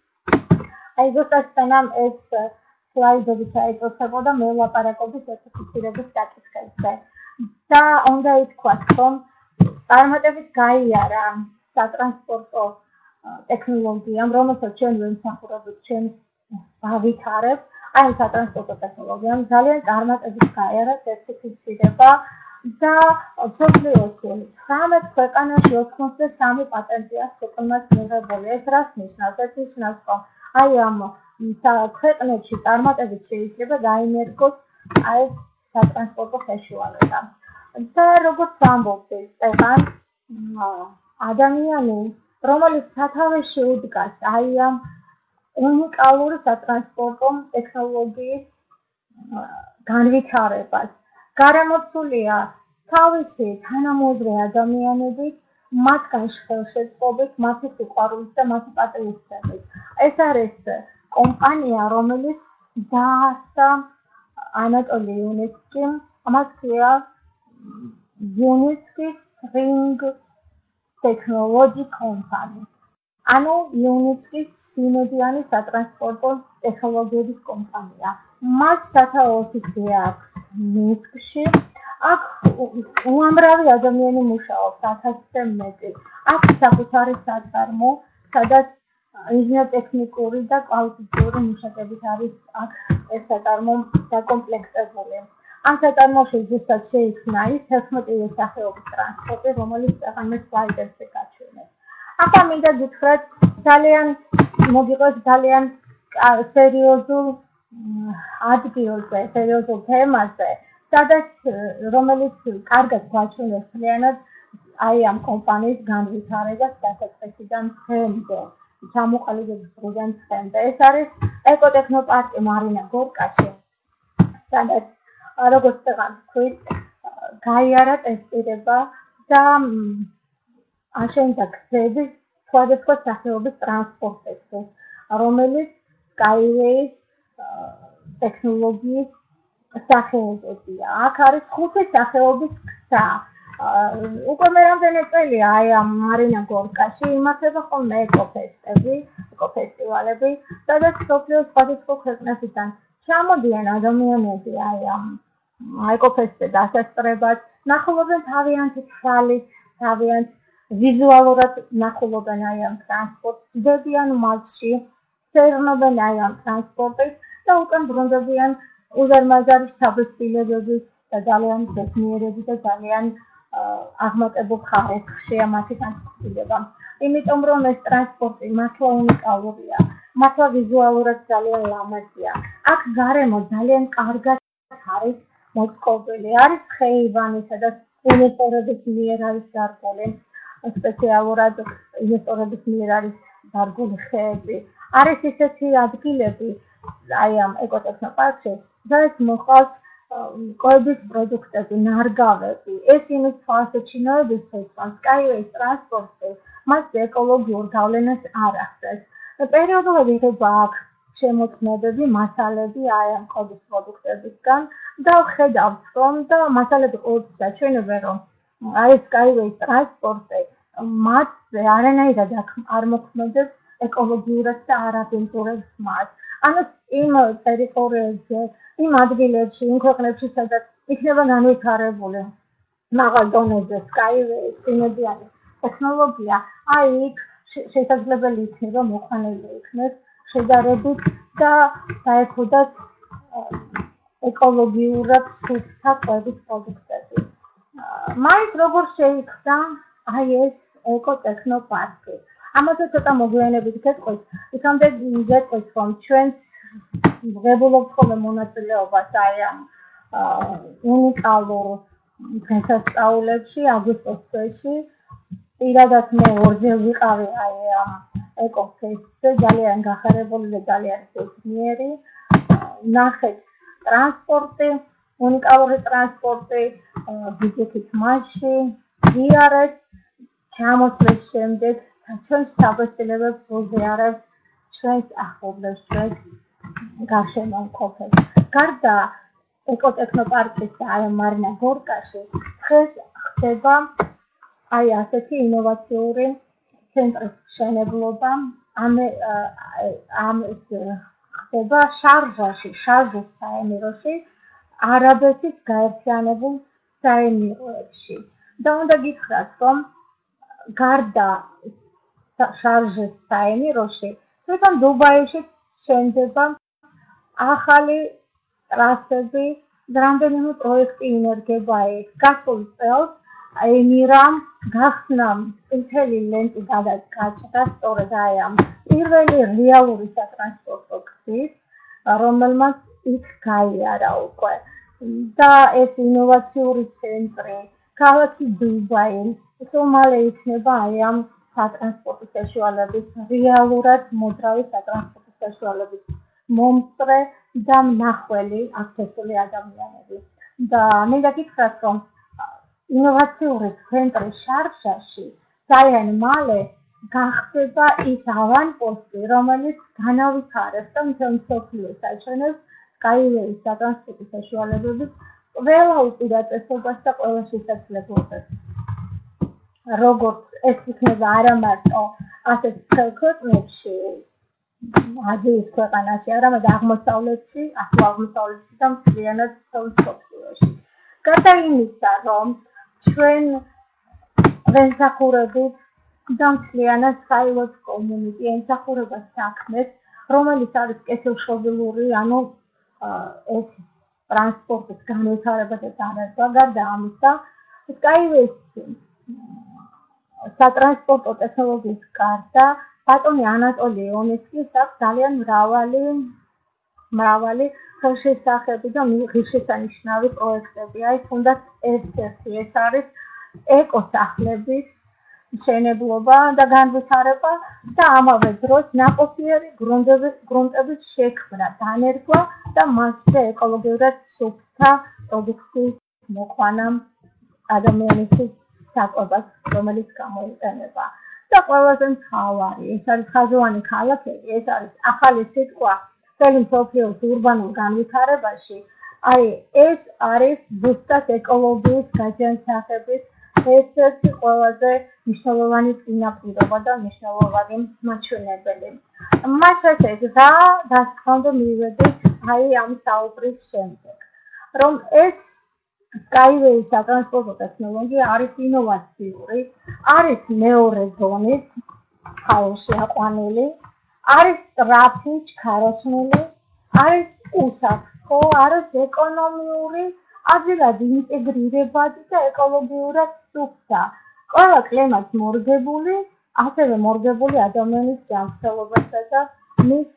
აი ზუსტად სანამ ეს სლაიდები ჩაიწოცებოდა, მე ვლაპარაკობდი სერტიფიცირების საკითხებზე და უნდა ითქვას, რომ წარმატებით გაიარა სატრანსპორტო ტექნოლოგიამ, რომელსაც ჩვენ ვემსახურებთ, ჩვენ გავითარებთ, აი სატრანსპორტო ტექნოლოგიამ ძალიან წარმატებით გაიარა სერტიფიცირება და მსოფლიოში ცხრამეტ ქვეყანაში ოცდაათი პატენტი აქვს უკანას მიღებული. ეს რას ნიშნავს? ეს ნიშნავს, რომ აი ამ ქვეყნებში წარმატებით შეიძლება გაინერგოს აი ეს სატრანსპორტო საშუალება. და როგორც ვამბობთ, წეგან ადამიანი, რომელიც სათავეში უდგას აი ამ უნიკალური სატრანსპორტო ტექნოლოგიის განვითარებას, გარემოცულია თავისი თანამოძღვრე ადამიანებით, მათგან ხელშეწყობით, მათი სიყვარულით და მათი პატრიოტიზმით. ეს არის კომპანია, რომელიც დაარსა ანატოლი ელინსკიმ, ამას ქვია Unitsky String Technology Company. ანუ Unitsky სინოდიანი სატრანსპორტო ტექნოლოგიების კომპანია. მას სათავე ოფისი აქვს მინსკში. აქ უამრავი ადამიანი მუშაობს, ათასზე მეტი. აქვს საკუთარი საწარმო, სადაც ინჟინერ-ტექნიკური და კვალიფიციური მუშაკებით არის აქ ეს საწარმო დაკომპლექტებული. ამ საწარმოში ზუსტად შეიქმნა ის თერთმეტივე სახეობის ტრანსპორტი, რომელიც წაღამის სლაიდებზე გაჩვენეთ. ახლა მინდა გითხრათ ძალიან მოგიყვეთ ძალიან სერიოზულ ადგილზე, სერიოზულ თემაზე, სადაც რომელიც კარგად გვაჩვენებს მთლიანად აი ამ კომპანიის განვითარებას დასაწყისიდან დღემდე, ჩამოყალიბების დროდან დღემდე. ეს არის ეკოტექნოპარკი მარინა გორკაში, სადაც როგორც წეგან თქვით, გაიარა ტესტირება და აშენდა გზების სხვადასხვა სახეობის ტრანსპორტისთვის, რომელიც Skyway-ის ტექნოლოგიის სახეობებია. აქ არის ხუთი სახეობის გზა. უკვე მე რამდენი წელია აი ამ მარინა გორკაში იმართება ხოლმე ეკოფესტები, ეკოფესტივალები, სადაც მსოფლიოს სხვადასხვა ქვეყნებიდან ჩამოდიან ადამიანები აი ამ ეკოფესტზე დასასწრებად, ნახულობენ თავიანთი თვალით, თავიანთ ვიზუალურად ნახულობენ აი ამ ტრანსპორტს, ძდებიან მასში, სერნობენ აი ამ ტრანსპორტით და უკან ბრუნდებიან უზარმაზარი შთაბეჭდილებებით და ძალიან ბედნიერები და ძალიან აღმატებულ ხარისხშია მათი განწყობილება. იმიტომ რომ ეს ტრანსპორტი მართლა უნიკალურია, მართლა ვიზუალურად ძალიან ლამაზია. აქ გარემო ძალიან კარგად არის მოწყობილი. არის ხეივანი, სადაც ინვესტორების მიერ არის დარგული, სპეციალურად ინვესტორების მიერ არის დარგული ხეები. არის ისეთი ადგილები აი ამ ეკოტექნოპარკში, სადაც მოყავს კვების პროდუქტები, ნარგავები. ეს იმის თვალსაჩინოებისთვის, რომ Skyway-ის ტრანსპორტი მასზე ეკოლოგიურ გავლენას არ ახდენს. პერიოდულად იღება აქ შემოქმედებები, მასალები აი ამ კვების პროდუქტებისგან და ხედავთ, რომ და მასალები ყოველთვის აჩვენებენ, რომ არის Skyway-ის ტრანსპორტი მათზე არანაირად არ მოქმედებს ეკოლოგიურად და არ აბინძურებს მას. ანუ იმ ტერიტორიებზე, იმ ადგილებში, იმ ქვეყნებში, სადაც იქნება განვითარებული მაღალ დონეზე Skyway-ის სიმებიანი ტექნოლოგია, აი იქ შესაძლებელი იქნება მოხანილი იქნეს შედარებით და დაეფუდათ ეკოლოგიურად სუფთა კვების პროდუქტები. მაინც როგორ შეიქმნა აი ეს ეკოტექნოპარკი. ამაზე ცოტა მოგვიანებით გეტყვით, იქამდე გეტყვით, რომ ჩვენ ვღებულობთ ხოლმე მონაწილეობას აი ამ უნიკალურ დღესასწაულებში, აგვისტოს თვეში. პირადად მე ორჯერ ვიყავი აი ამ ეკოფესტზე, ძალიან გახარებული და ძალიან ბედნიერი. ნახეთ ტრანსპორტი, უნიკალური ტრანსპორტი, ვიძახით მასში, ვიარეთ, ჩამოსვლის შემდეგ ჩვენს შთაბეჭდილებებს ვუზიარებთ ჩვენს ახლობლებს, ჩვენს გარშემო მყოფებს. გარდა ეკოტექნოპარკის და აი მარინა გორკაში დღეს ხდება აი ასეთი ინოვაციური ცენტრის მშენებლობა. ამ ხდება შარჟაში, შარჟის საემიროში, არაბეთის გაერთიანებულ საემიროებში. და უნდა გითხრათ, რომ გარდა შარჟის საემიროში, თვითონ დუბაიში შენდება ახალი ტრასები, რამდენიმე პროექტი ინერგება იქ. გასულ წელს ემირამ გახსნა წითელი ლენტი გადაგაჭდა სწორედ აი ამ პირველი რეალური სატრანსპორტო გზის, რომელმაც იქ გაიარა უკვე. და ეს ინოვაციური ცენტრი, ქალაქი დუბაი, უმალე იქნება აი ამ სატრანსპორტო საშუალების, რეალურად მოძრავი სატრანსპორტო საშუალების მომსწრე და მნახველი აქცესული ადამიანები. და მინდა გითხრათ, რომ ინოვაციური ცენტრი შარშაში ძალიან მალე გახდება ის ავანპოსტი, რომელიც განავითარებს და მთელ მსოფლიოს აჩვენებს Skyway-ის სატრანსპორტო საშუალებების ყველა უპირატესობას და ყველა შესაძლებლობებს. როგორც ეს იქნება არა მარტო ასეთ მთელ ქვეყნებში, აზიის ქვეყანაში, არამედ აღმოსავლეთში, ახლო აღმოსავლეთში და მთლიანად მთელ მსოფლიოში. გარდა იმისა, რომ ჩვენ ვენსახურებით და მთლიანად Skyway community ემსახურება საქმეს, რომელიც არის კეთილშობილური, ანუ ეს ტრანსპორტის განვითარება და დანერგვა. გარდა ამისა, Skyway-ის სატრანსპორტო ტექნოლოგიის გარდა ბატონი ანატოლი იონიცკის აქვს ძალიან მრავალი მრავალი ხელშესახები და ღირსშესანიშნავი პროექტები. აი თუნდაც ერთ-ერთი ეს არის ეკოსახლების მშენებლობა და განვითარება და ამავე დროს ნაყოფიერი გრუნტების შექმნა, დანერგვა და მასზე ეკოლოგიურად სუფთა პროდუქციის მოყვანა ადამიანისთვის საკვებას, რომელიც გამოიყენება. და ყველაზე მთავარი, ეს არის ხაზოვანი ქალაქები, ეს არის ახალი სიტყვა მთელი მსოფლიოს ურბანულ განვითარებაში. აი, ეს არის ზუსტად ეკოლოგიის გაჯანსაღების ერთ-ერთი ყველაზე მნიშვნელოვანი წინაპირობა და მნიშვნელოვანი მაჩვენებელი. მას შემდეგ რა დასკვნამდე მივედით აი ამ საუბრის შემდეგ, რომ ეს Skyway სატრანსპორტო ტექნოლოგია არის ინოვაციური, არის მეორე ზონის ხაოში აყვანილი, არის სწრაფი, ჩქაროსნული, არის უსაფრთხო, არის ეკონომიური, ადვილად ინტეგრირებადი და ეკოლოგიურად სუფთა. ყველა კლიმატს მორგებული, ასევე მორგებული ადამიანის ჯანმრთელობასა და მის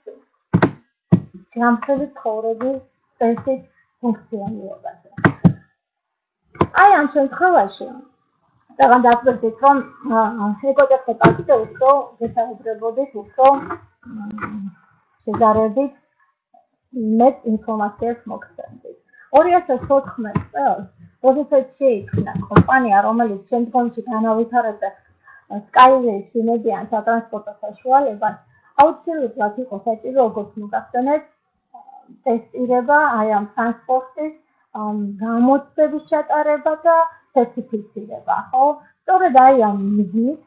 ჯანმრთელი ცხოვრების წესით ფუნქციონირებაზე. აი ამ შემთხვევაში დაგან დაგვეცით, რომ ეკოტექნიკაზე უფრო გესაუბრებოდით, უფრო შეგარებით მეტ ინფორმაციას მოგცემდით. ორი ათას ოთხმეტ წელს, როდესაც შეიქმნა კომპანია, რომელიც შემდგომში განავითარებდა Skyway სინებიან სატრანსპორტო საშუალებას, აუცილებლად იყო საჭირო, როგორც მოგახსენეთ, ტესტირება აი ამ ტრანსპორტის გამოცდების ჩატარება და სერტიფიცირება, ხო? სწორედ აი ამ მიზნით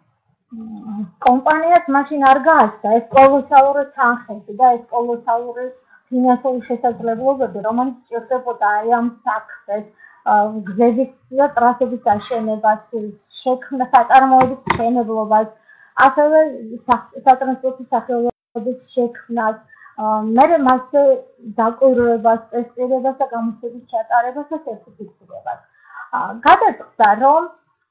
კომპანიას მაშინ არ გააჩნდა ეს კოლოსალური თანხები და ეს კოლოსალური ფინანსური შესაძლებლობები, რომელიც სჭირდებოდა აი ამ საქმეს, გზების და ტრასების აშენებას, შექმნა საწარმოების მშენებლობას, ასევე სატრანსპორტო სახეობების შექმნას, მერე მასზე დაკვირვებას, ტესტირებას და გამოცდების ჩატარებას და სერტიფიცირებას. გადაწყდა, რომ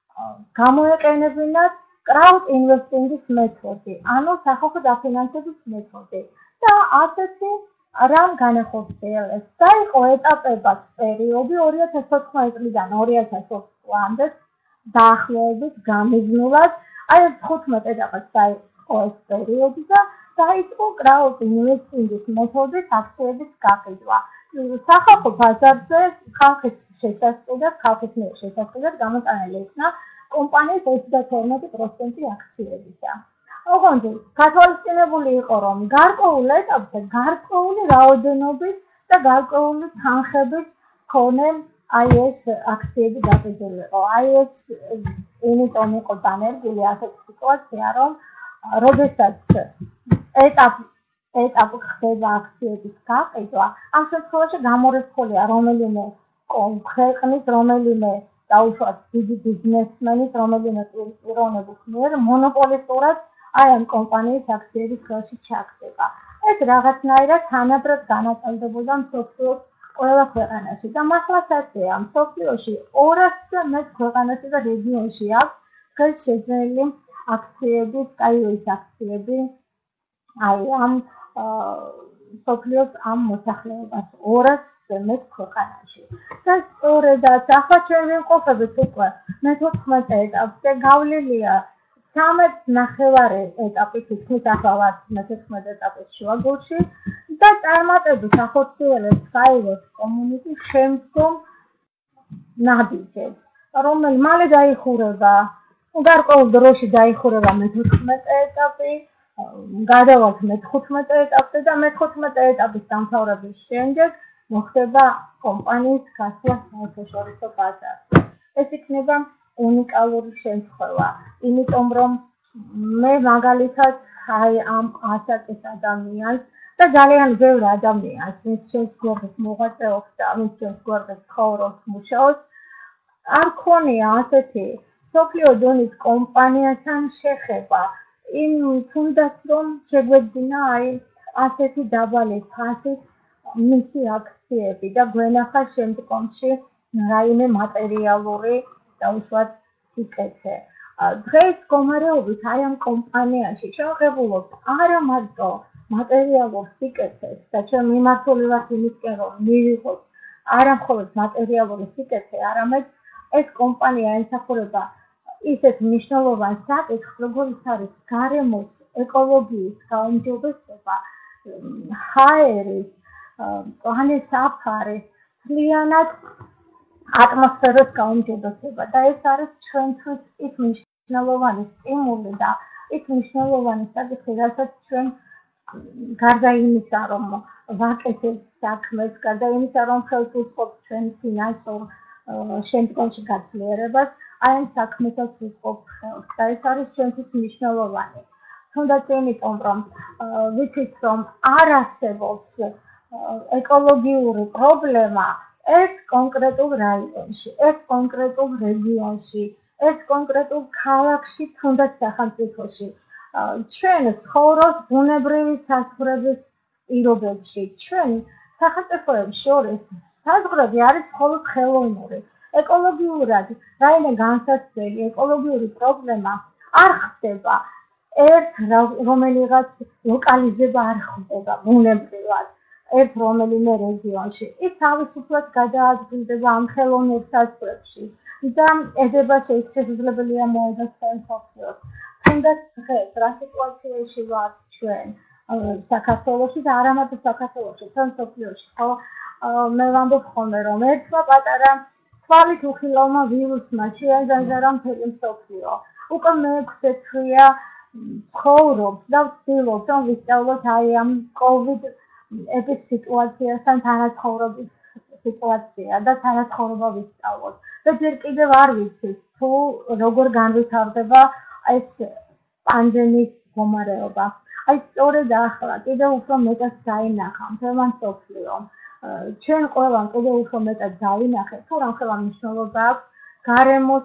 გამოეყენებინათ crowd investing-ის მეთოდი, ანუ სახალხო დაფინანსების მეთოდი და ასეთი რამ განახორციელეს. დაიყო ეტაპებად პერიოდი ორი ათას ოთხმეტ წლიდან ორი ათას ოცდაათი წლამდე დაახლოებით გამიზნულად, აი თხუთმეტ ეტაპად დაიყო ეს პერიოდი და დაიწყო crowd investing-ის მეთოდით აქციების გაყიდვა. სახალხო ბაზარზე ხალხის შესაძლებლად, ხალხის მიერ შესაძლებლად გამოტანილი იქნა კომპანიის ოცდათორმეტი პროცენტი აქციებისა. ოღონდ გათვალისწინებული იყო, რომ გარკვეულ ეტაპზე გარკვეული რაოდენობის და გარკვეული თანხების მქონე აი ეს აქციები გაყიდულიყო. აი ეს იმიტომ იყო დანერგილი ასეთი სიტუაცია, რომ როდესაც ეტაპ ეტაპ ხდება აქციების გაყიდვა, ამ შემთხვევაში გამორიცხულია რომელიმე ქვეყნის, რომელიმე დაუშვათ დიდი ბიზნესმენის, რომელიმე პიროვნების მიერ მონოპოლისტურად აი ამ კომპანიის აქციების ხელში ჩაგდება. ეს რაღაცნაირად თანაბრად განაწილდებოდა მსოფლიოს ყველა ქვეყანაში და მართლაც ასეა, მსოფლიოში ორასზე მეტ ქვეყანაში და რეგიონში აქვს დღეს შეძენილი აქციების, Skyway-ის აქციები აი ამ მსოფლიოს ამ მოსახლეობას ორასზე მეტ ქვეყანაში. და სწორედაც ახლა ჩვენ ვიმყოფებით უკვე მეთოთხმეტე ეტაპზე, გავლილია ცამეტ ნახევარი ეტაპი თითქმის ახლა ვართ მეთოთხმეტ ეტაპის შუაგულში და წარმატებით ახორციელებს Skyway კომუნიკის შემდგომ ნაბიჯებს, რომელიც მალე დაიხურება, გარკვეულ დროში დაიხურება მეთოთხმეტე ეტაპი, გადავალთ მეთხუთმეტე ეტაპზე და მეთხუთმეტე ეტაპის დამთავრების შემდეგ მოხდება კომპანიის გასვლა საერთაშორისო ბაზარზე. ეს იქნება უნიკალური შემთხვევა, იმიტომ რომ მე მაგალითად აი ამ ასაკის ადამიანს და ძალიან ბევრ ადამიანს, ვინც ჩემს გვერდით მოღვაწეობს და ვინც ჩემს გვერდით ცხოვრობს, მუშაობს, არ ქონია ასეთი მსოფლიო დონის კომპანიასთან შეხება. იმ თუნდაც რომ შეგვეძინა აი ასეთი დაბალი ფასით მისი აქციები და გვენახა შემდგომში რაიმე მატერიალური დაუშვათ სიკეთე. დღეს მდგომარეობით აი ამ კომპანიაში შევღებულობთ არა მარტო მატერიალურ სიკეთეს და ჩვენ მიმართული ვართ იმისკენ რომ მივიღოთ არა მხოლოდ მატერიალური სიკეთე, არამედ ეს კომპანია ემსახურება ისეთ მნიშვნელოვან საკითხს, როგორიც არის გარემოს ეკოლოგიის გაუმჯობესება, ჰაერის, მწვანე საფარის, მთლიანად ატმოსფეროს გაუმჯობესება და ეს არის ჩვენთვის ის მნიშვნელოვანი სტიმული და ის მნიშვნელოვანი საკითხი, რასაც ჩვენ გარდა იმისა, რომ ვაკეთებთ საქმეს, გარდა იმისა, რომ ხელს უწყობთ ჩვენ ფინანსურ შემდგომში გაცვლიერებას, აი ამ საქმესაც უწყობთ ხელს და ეს არის ჩვენთვის მნიშვნელოვანი. თუნდაც იმიტომ, რომ ვიცით, რომ არ არსებობს ეკოლოგიური პრობლემა ერთ კონკრეტულ რაიონში, ერთ კონკრეტულ რეგიონში, ერთ კონკრეტულ ქალაქში, თუნდაც სახელმწიფოში. ჩვენ ცხოვრობთ ბუნებრივი საზღვრების პირობებში. ჩვენ სახელმწიფოებს შორის საზღვრები არის მხოლოდ ხელოვნური. ეკოლოგიურად რაიმე განსაცდელი ეკოლოგიური პრობლემა არ ხდება. ერთ რომელიღაც ლოკალიზება არ ხდება ბუნებრივად. ერთ რომელიმე რეგიონში. ის თავისუფლად გადაადგილდება ამ ხელოვნურ საზღვრებში და ედება შესაძლებელია მოედოს მსოფლიოს. თუნდაც დღეს რა სიტუაციაში ვართ ჩვენ საქართველოში და არა მარტო საქართველოში, თუნდაც მსოფლიოში. ხო, მე ვამბობ ხოლმე, რომ ერთმა პატარა თვალით უხილავმა ვირუსმა შეაჯანჯარა მთელი მსოფლიო. უკვე მეექვსე თვეა ცხოვრობ და ვცდილობ, რომ ვისწავლოთ აი ამ COVID ეს სიტუაციასთან თანაცხოვრობის სიტუაცია და თანაცხოვრობა ვისწავლოთ. და ჯერ კიდევ არ ვიცით, თუ როგორ განვითარდება ეს პანდემიის მდგომარეობა. აი სწორედ ახლა კიდევ უფრო მეტად დაინახა მთელმა მსოფლიომ. ჩვენ ყველამ კიდევ უფრო მეტად დავინახეთ, თუ რამხელა მნიშვნელობა აქვს გარემოს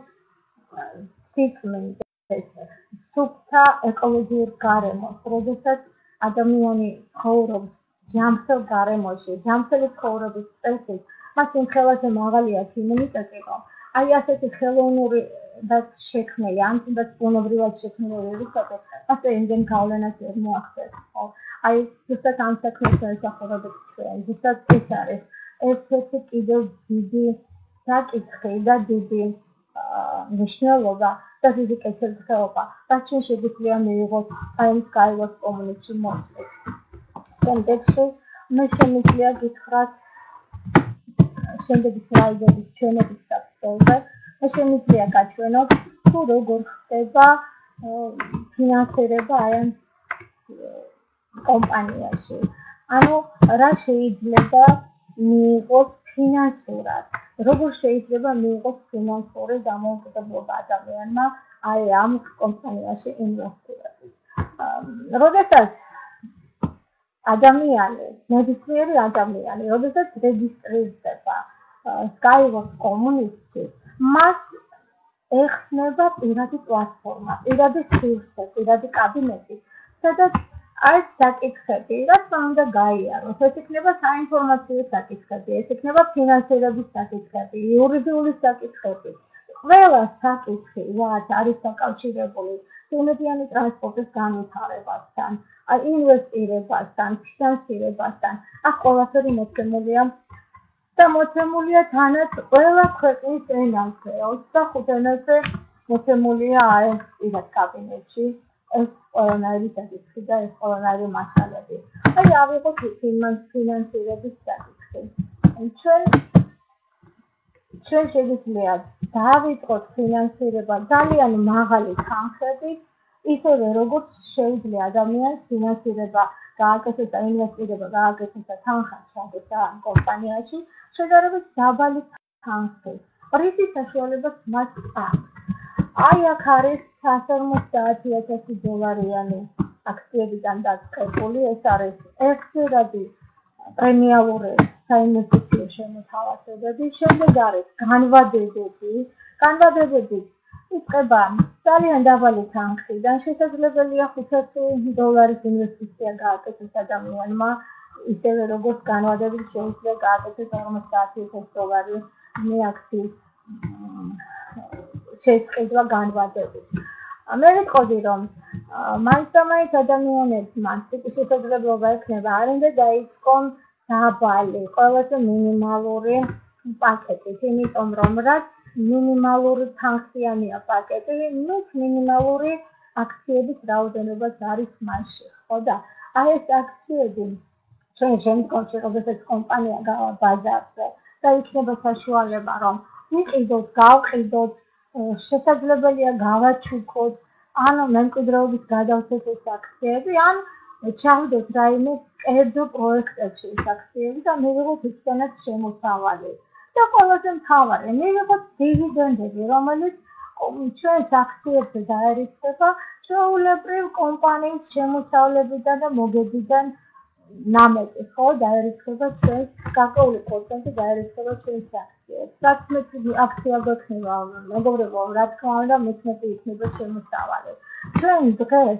სიწმინდეს, სუფთა ეკოლოგიურ გარემოს, როდესაც ადამიანი ცხოვრობს ჯანმრთელ გარემოში, ჯანმრთელი ცხოვრების წესით, მას იმ ხელაზე მაღალი აქვს იმუნიტეტი, რომ აი ასეთი ხელოვნური და შექმნილი, ან თუნდაც ბუნებრივად შექმნილი ვირუსები, ასე იმდენ გავლენას ვერ მოახდენს. აი ზუსტად ამ საქმეს ესახებოდეთ ჩვენ, ზუსტად ეს არის ერთ-ერთი კიდევ დიდი საკითხი და დიდი მნიშვნელობა და დიდი კეთილდღეობა, რაც ჩვენ შეგვიძლია მივიღოთ აი ამ Skyward Community მოსვლით. შემდეგში მე შემიძლია გითხრათ შემდეგი სლაიდების ჩვენების საფუძველზე. მე შემიძლია გაჩვენოთ, თუ როგორ ხდება ფინანსირება აი ამ კომპანიაში. ანუ რა შეიძლება მიიღოს ფინანსურად, როგორ შეიძლება მიიღოს ფინანსური დამოუკიდებლობა ადამიანმა აი ამ კომპანიაში ინვესტირებით. როდესაც ადამიანი, ნებისმიერი ადამიანი, როდესაც რეგისტრირდება Skyward Community, მას ეხსნება პირადი პლატფორმა, პირადი სივრცე, პირადი კაბინეტი, სადაც არის საკითხები, რაც მან უნდა გაიაროს. ეს იქნება საინფორმაციო საკითხები, ეს იქნება ფინანსირების საკითხები, იურიდიული საკითხები. ყველა საკითხი, რაც არის დაკავშირებული სიუნებიანი ტრანსპორტის განვითარებასთან, ინვესტირებასთან, ფინანსირებასთან, აქ ყველაფერი მოცემულია და მოცემულია თანაც ყველა ქვეყნის ენაზე, ოცდახუთ ენაზე მოცემულია ეს პირად კაბინეტში, ეს ყველანაირი საკითხი და ეს ყველანაირი მასალები. აი ავიღოთ ფინანსირების საკითხი. ჩვენ ჩვენ შეგვიძლია დავიწყოთ ფინანსირება ძალიან მაღალი თანხებით, ისევე როგორც შეუძლია ადამიანს ფინანსირება გააკეთოს და ინვესტირება გააკეთოს და თანხა ჩადეს ამ კომპანიაში, შედარებით დაბალი თანხით. რითი საშუალებაც მას აქვს. აი აქ არის სამას ორმოცდაათი ათასი დოლარიანი აქციებიდან დაწყებული, ეს არის ერთჯერადი პრემიალური საინვესტიციო შემოთავაზებები, შემდეგ არის განვადებები, განვადებები იწყება ძალიან დაბალი თანხიდან, შესაძლებელია ხუთასი დოლარის ინვესტიცია გააკეთოს ადამიანმა, ისევე როგორც განვადებით შეუძლია გააკეთოს ორმოცდაათი ათასი დოლარი მეაქციის შესყიდვა განვადებით. მე ვიტყოდი, რომ მაინც და მაინც ადამიანებს მათ შესაძლებლობა ექნება არ უნდა დაიწყონ დაბალი, ყველაზე მინიმალური პაკეტით, იმიტომ რომ რაც მინიმალური თანხიანია პაკეტი, ნუ მინიმალური აქციების რაოდენობაც არის მასში, ხო და აი ეს აქციები ჩვენ შემდგომში როდესაც კომპანია გავა ბაზარზე და იქნება საშუალება რომ ვიყიდოთ, გავყიდოთ, შესაძლებელია გავაჩუქოთ, ან მემკვიდრეობის გადავცეთ ეს აქციები, ან ჩავიდოთ რაიმე კერძო პროექტებში ეს აქციები და მივიღოთ ისენაც შემოსავალი. და ყველაზე მთავარი, მივიღოთ დივიდენდები, რომელიც ჩვენს აქციებზე დაერიცხება ჩვეულებრივ კომპანიის შემოსავლებიდან და მოგებიდან ნამეტი, ხო, დაერიცხება ჩვენს გარკვეული პროცენტი დაერიცხება ჩვენს აქციებს. რაც მეტი აქცია გვექნება, მეგობრებო, რა თქმა უნდა, მეტი იქნება შემოსავალი. ჩვენ დღეს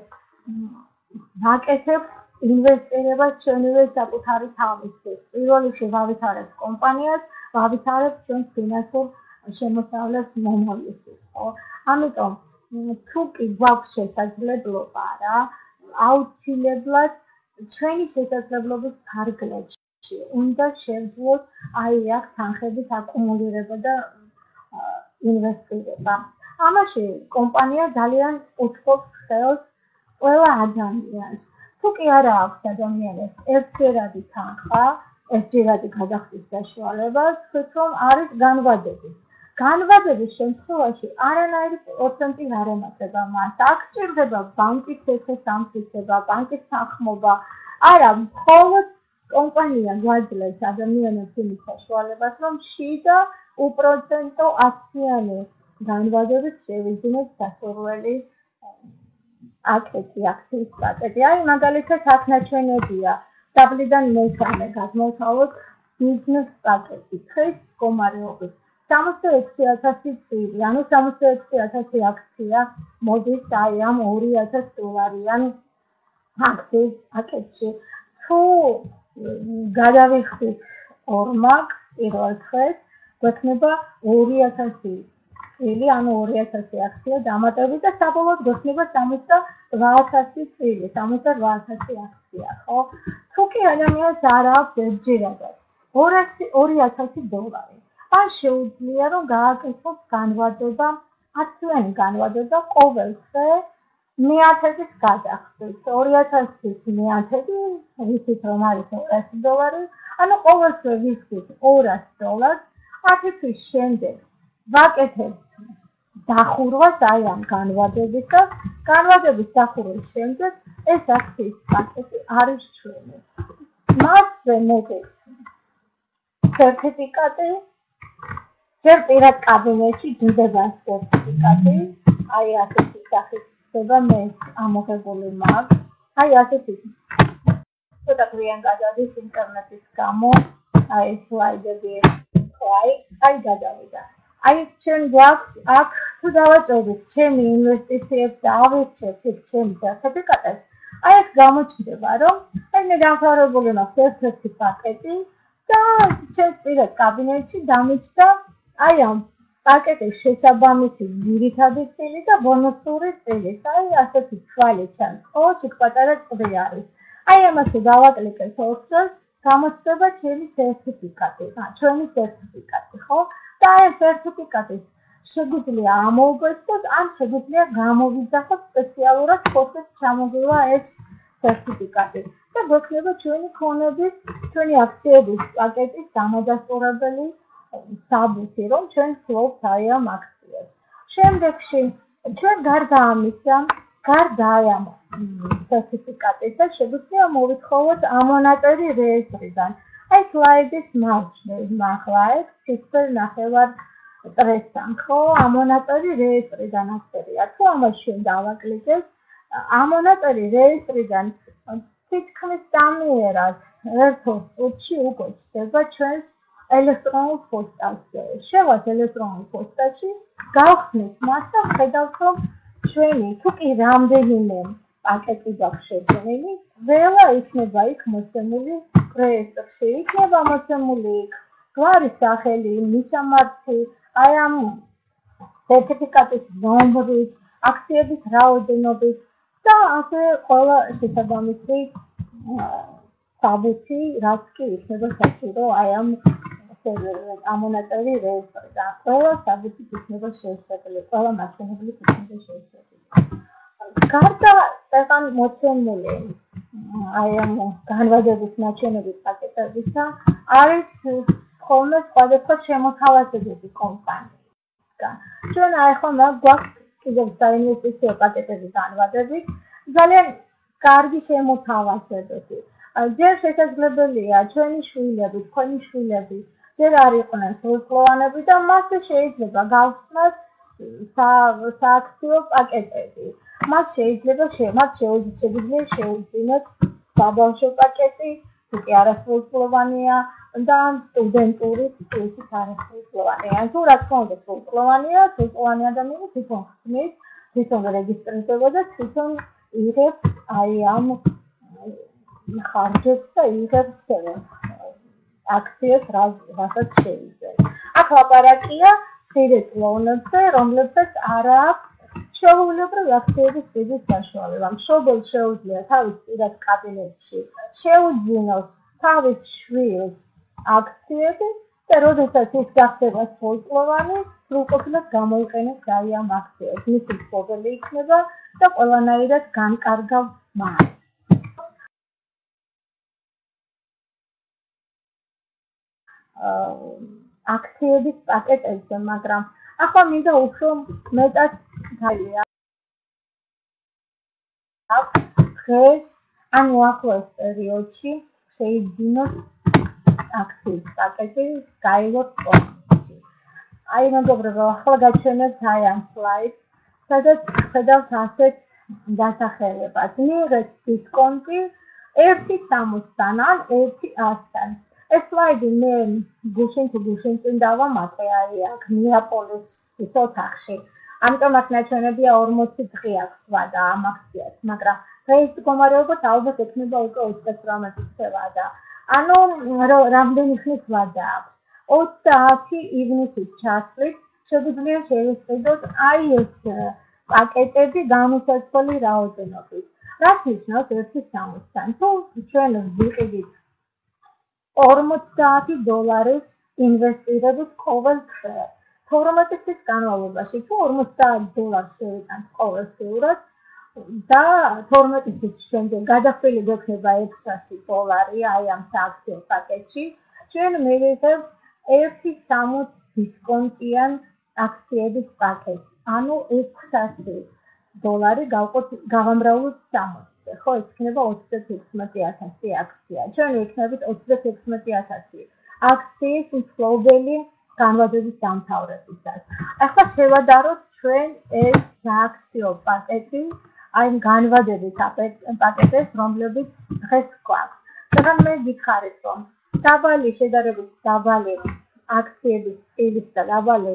ვაკეთებთ ინვესტირებას ჩვენივე საკუთარი თავისთვის. პირველ რიგში ვავითარებთ კომპანიას, ვავითარებთ ჩვენს ფინანსურ შემოსავლებს მომავლისთვის, ხო? ამიტომ თუ კი გვაქვს შესაძლებლობა რა, აუცილებლად ჩვენი შესაძლებლობის ფარგლებში უნდა შევძლოთ აი აქ თანხების აკუმულირება და ინვესტირება. ამაში კომპანია ძალიან უწყობს ხელს ყველა ადამიანს. თუ კი არა აქვს ადამიანებს ერთჯერადი თანხა, ერთჯერადი გადახდის საშუალება, თქვით რომ არის განვადები. განვადების შემთხვევაში არანაირი პროცენტი არ ემატება მას. აქ ჭირდება ბანკის ეხესამთვისება, ბანკის თანხმობა. არა, მხოლოდ კომპანია გვაძლევს ადამიანებს იმის საშუალებას, რომ შიდა უპროცენტო აქციანი განვადებით შევიძინოთ სასურველი აკეთი, აქციის პაკეტი. აი, მაგალითად, აქ ნაჩვენებია. დაბლიდან მესამე გადმოვთავოთ ბიზნეს პაკეტი. დღეს მდგომარეობით სამოცდა ექვსი ათასი წილი, ანუ სამოცდა ექვსი ათასი აქცია მოდის აი ამ ორი ათას დოლარიან აქციის პაკეტში. თუ გადავიხდით ორმაგ პირველ დღეს, გვექნება ორი ათასი წილი, ანუ ორი ათასი აქცია დამატებით და საბოლოოდ გვექნება სამოცდა რვა ათასი წილი, სამოცდა რვა ათასი აქცია, ხო? თუ კი ადამიანს არ აქვს ერთჯერადად ორი ათასი დოლარი, ან შეუძლია რომ გააკეთოს განვადება, აქციანი განვადება ყოველ დღე მეათედის გადახდის. ორი ათასის მეათედი, ვიცით რომ არის ორასი დოლარი, ანუ ყოველ დღე ვიხდით ორასი დოლარს, ათი თვის შემდეგ ვაკეთებთ დახურვას აი ამ განვადების და განვადების დახურვის შემდეგ ეს აქციის პაკეტი არის ჩვენი. მასზე მოდის სერტიფიკატი, ჯერ პირად კაბინეტში ჯდება სერტიფიკატი, აი ასეთი სახით ხდება მე ამოღებული მაქვს, აი ასეთი ცოტა გვიან გადადის ინტერნეტის გამო, აი სლაიდები აი, აი გადავიდა. აი ჩვენ გვაქვს აქ თუ დავაწოდოთ ჩემი ინვესტიციებს და ავირჩევთ იქ ჩემი სერტიფიკატებს, აი ეს გამოჩნდება რომ აი მე დამთავრებული მაქვს ერთ-ერთი პაკეტი და ჩემს პირად კაბინეტში დამიჯდა აი ამ პაკეტის შესაბამისი ძირითადი წილი და ბონუსური წილი. აი ასეთი თვალი ჩანს, ხო, იქ პატარა წრი არის. აი ამაზე დავაკლიკეთ ორჯერ, გამოჩნდება ჩემი სერტიფიკატი, ჩვენი სერტიფიკატი, ხო? და ეს სერტიფიკატის შეგვიძლია ამოვგესოთ, ან შეგვიძლია გამოვიძახოთ სპეციალურად ფოსტით ჩამოგივა ეს სერტიფიკატი. და გვექნება ჩვენი ქონების, ჩვენი აქციების პაკეტის დამადასტურებელი საბუთი, რომ ჩვენ ფლობთ აი ამ აქციებს. შემდეგში ჩვენ გარდა ამისა, გარდა აი ამ სერტიფიკატისა, შეგვიძლია მოვითხოვოთ ამონატური რეესტრიდან. აი სლაიდის მარჯვნივ მახლა ეს ციფრ ნახევარ წრესთან, ხო, ამონატური რეესტრიდან აღწერია. თუ ამას ჩვენ დავაკლიკეთ, ამონატური რეესტრიდან თითქმის სამიერად ერთ-ორ წუთში უკვე ჩდება ჩვენს ელექტრონულ პოსტაზე. შევას ელექტრონულ პოსტაში, გავხსნით მას და ხედავთ, რომ ჩვენი თუ კი რამდენიმე პაკეტი გაქვს შეძენილი, ყველა იქნება იქ მოცემული რეესტრში, იქნება მოცემული იქ გვარის სახელი, მისამართი, აი ამ სერტიფიკატის ნომრით, აქციების რაოდენობით და ასე ყველა შესაბამისი საბუთი, რაც კი იქნება საჭირო აი ამ ამონაწევრი რეესტორი და ყველა საბუთით იქნება შეესაბამება, ყველა მაჩვენებლით იქნება შეესაბამება. გარდა წეღან მოცემული აი ამ განვადების მაჩვენების პაკეტებისა არის ხოლმე სხვადასხვა შემოთავაზებები კომპანიისგან. ჩვენ აი ხომ გვაქვს კიდევ საინვესტიციო პაკეტების განვადებით ძალიან კარგი შემოთავაზებები. ჯერ შესაძლებელია ჩვენი შვილები, თქვენი შვილები ჯერ არ იყვნენ სრულწლოვანები და მასზე შეიძლება გავხსნათ სააქციო პაკეტები. მას შეიძლება მათ შეუძლია შეუძინოთ საბავშვო პაკეტი, თუ კი არასრულწლოვანია და სტუდენტური პლუსით არასრულწლოვანია. თუ რა თქმა უნდა სრულწლოვანია, სრულწლოვანი ადამიანი თვითონ ხსნის, თვითონ რეგისტრირდება და თვითონ იღებს აი ამ ხარჯებს და იღებს აქციებს, რასაც შეიძლება. აქ ლაპარაკია მცირე წლოვნებზე, რომლებსაც არ აქვს შეუულებრივ აქციების ხდის საშუალება. მშობელს შეუძლია თავის პირად კაბინეტში შეუძინოს თავის შვილს აქციები და როდესაც ის გახდება სრულწლოვანი, სრულყოფილად გამოიყენებს აი ამ აქციებს. მისი მფლობელი იქნება და ყველანაირად განკარგავს მას. აქციების პაკეტებზე, მაგრამ ახლა მინდა უფრო მეტად გალია. დღეს ან უახლოეს პერიოდში შეიძინოს აქციის პაკეტი გაიგოთ პოსტში. აი მეგობრებო, ახლა გაჩვენებთ აი ამ სლაიდს, სადაც ხედავთ ასეთ დასახელებას. მიიღეთ დისკონტი ერთი სამოცდან ან ერთი ასთან. ეს სლაიდი მე გუშინ თუ გუშინ წინ დავამატე აი აქ ნეაპოლის ოთახში. ამიტომ აქ ნაჩვენებია ორმოცი დღე აქვს ვადა ამ აქციას, მაგრამ დღეს მდგომარეობით ალბათ ექნება უკვე ოცდათვრამეტი დღე ვადა. ანუ რამდენი ხნის ვადა აქვს? ოცდაათი ივნისის ჩასვლით შეგვიძლია შევისყიდოთ აი ეს პაკეტები განუსაცვლელი რაოდენობით. რას ნიშნავს ერთი სამოცდან? თუ ჩვენ ვიყიდით ორმოცდაათი დოლარის ინვესტირებით ყოველ დღე. თორმეტი წლის განმავლობაში თუ ორმოცდაათი დოლარი შევიტანთ ყოველდღიურად და თორმეტი წლის შემდეგ გადახდილი გვექნება ექვსასი დოლარი აი ამ სააქციო პაკეტში, ჩვენ მივიღებთ ერთი სამოცი დისკონტიან აქციების პაკეტს. ანუ ექვსასი დოლარი გავყოთ გავამრავლოთ სამოცზე. ხო, ეს იქნება ოცდათექვსმეტი ათასი აქცია. ჩვენ ვიქნებით ოცდათექვსმეტი ათასი აქციის მფლობელი განვადების დამთავრებისას. ახლა შევადაროთ ჩვენ ეს სააქციო პაკეტი, აი განვადების პაკეტებს, რომლებიც დღეს გვაქვს. მაგრამ მე გითხარით, რომ დაბალი შედარებით დაბალი აქციების წილის და დაბალი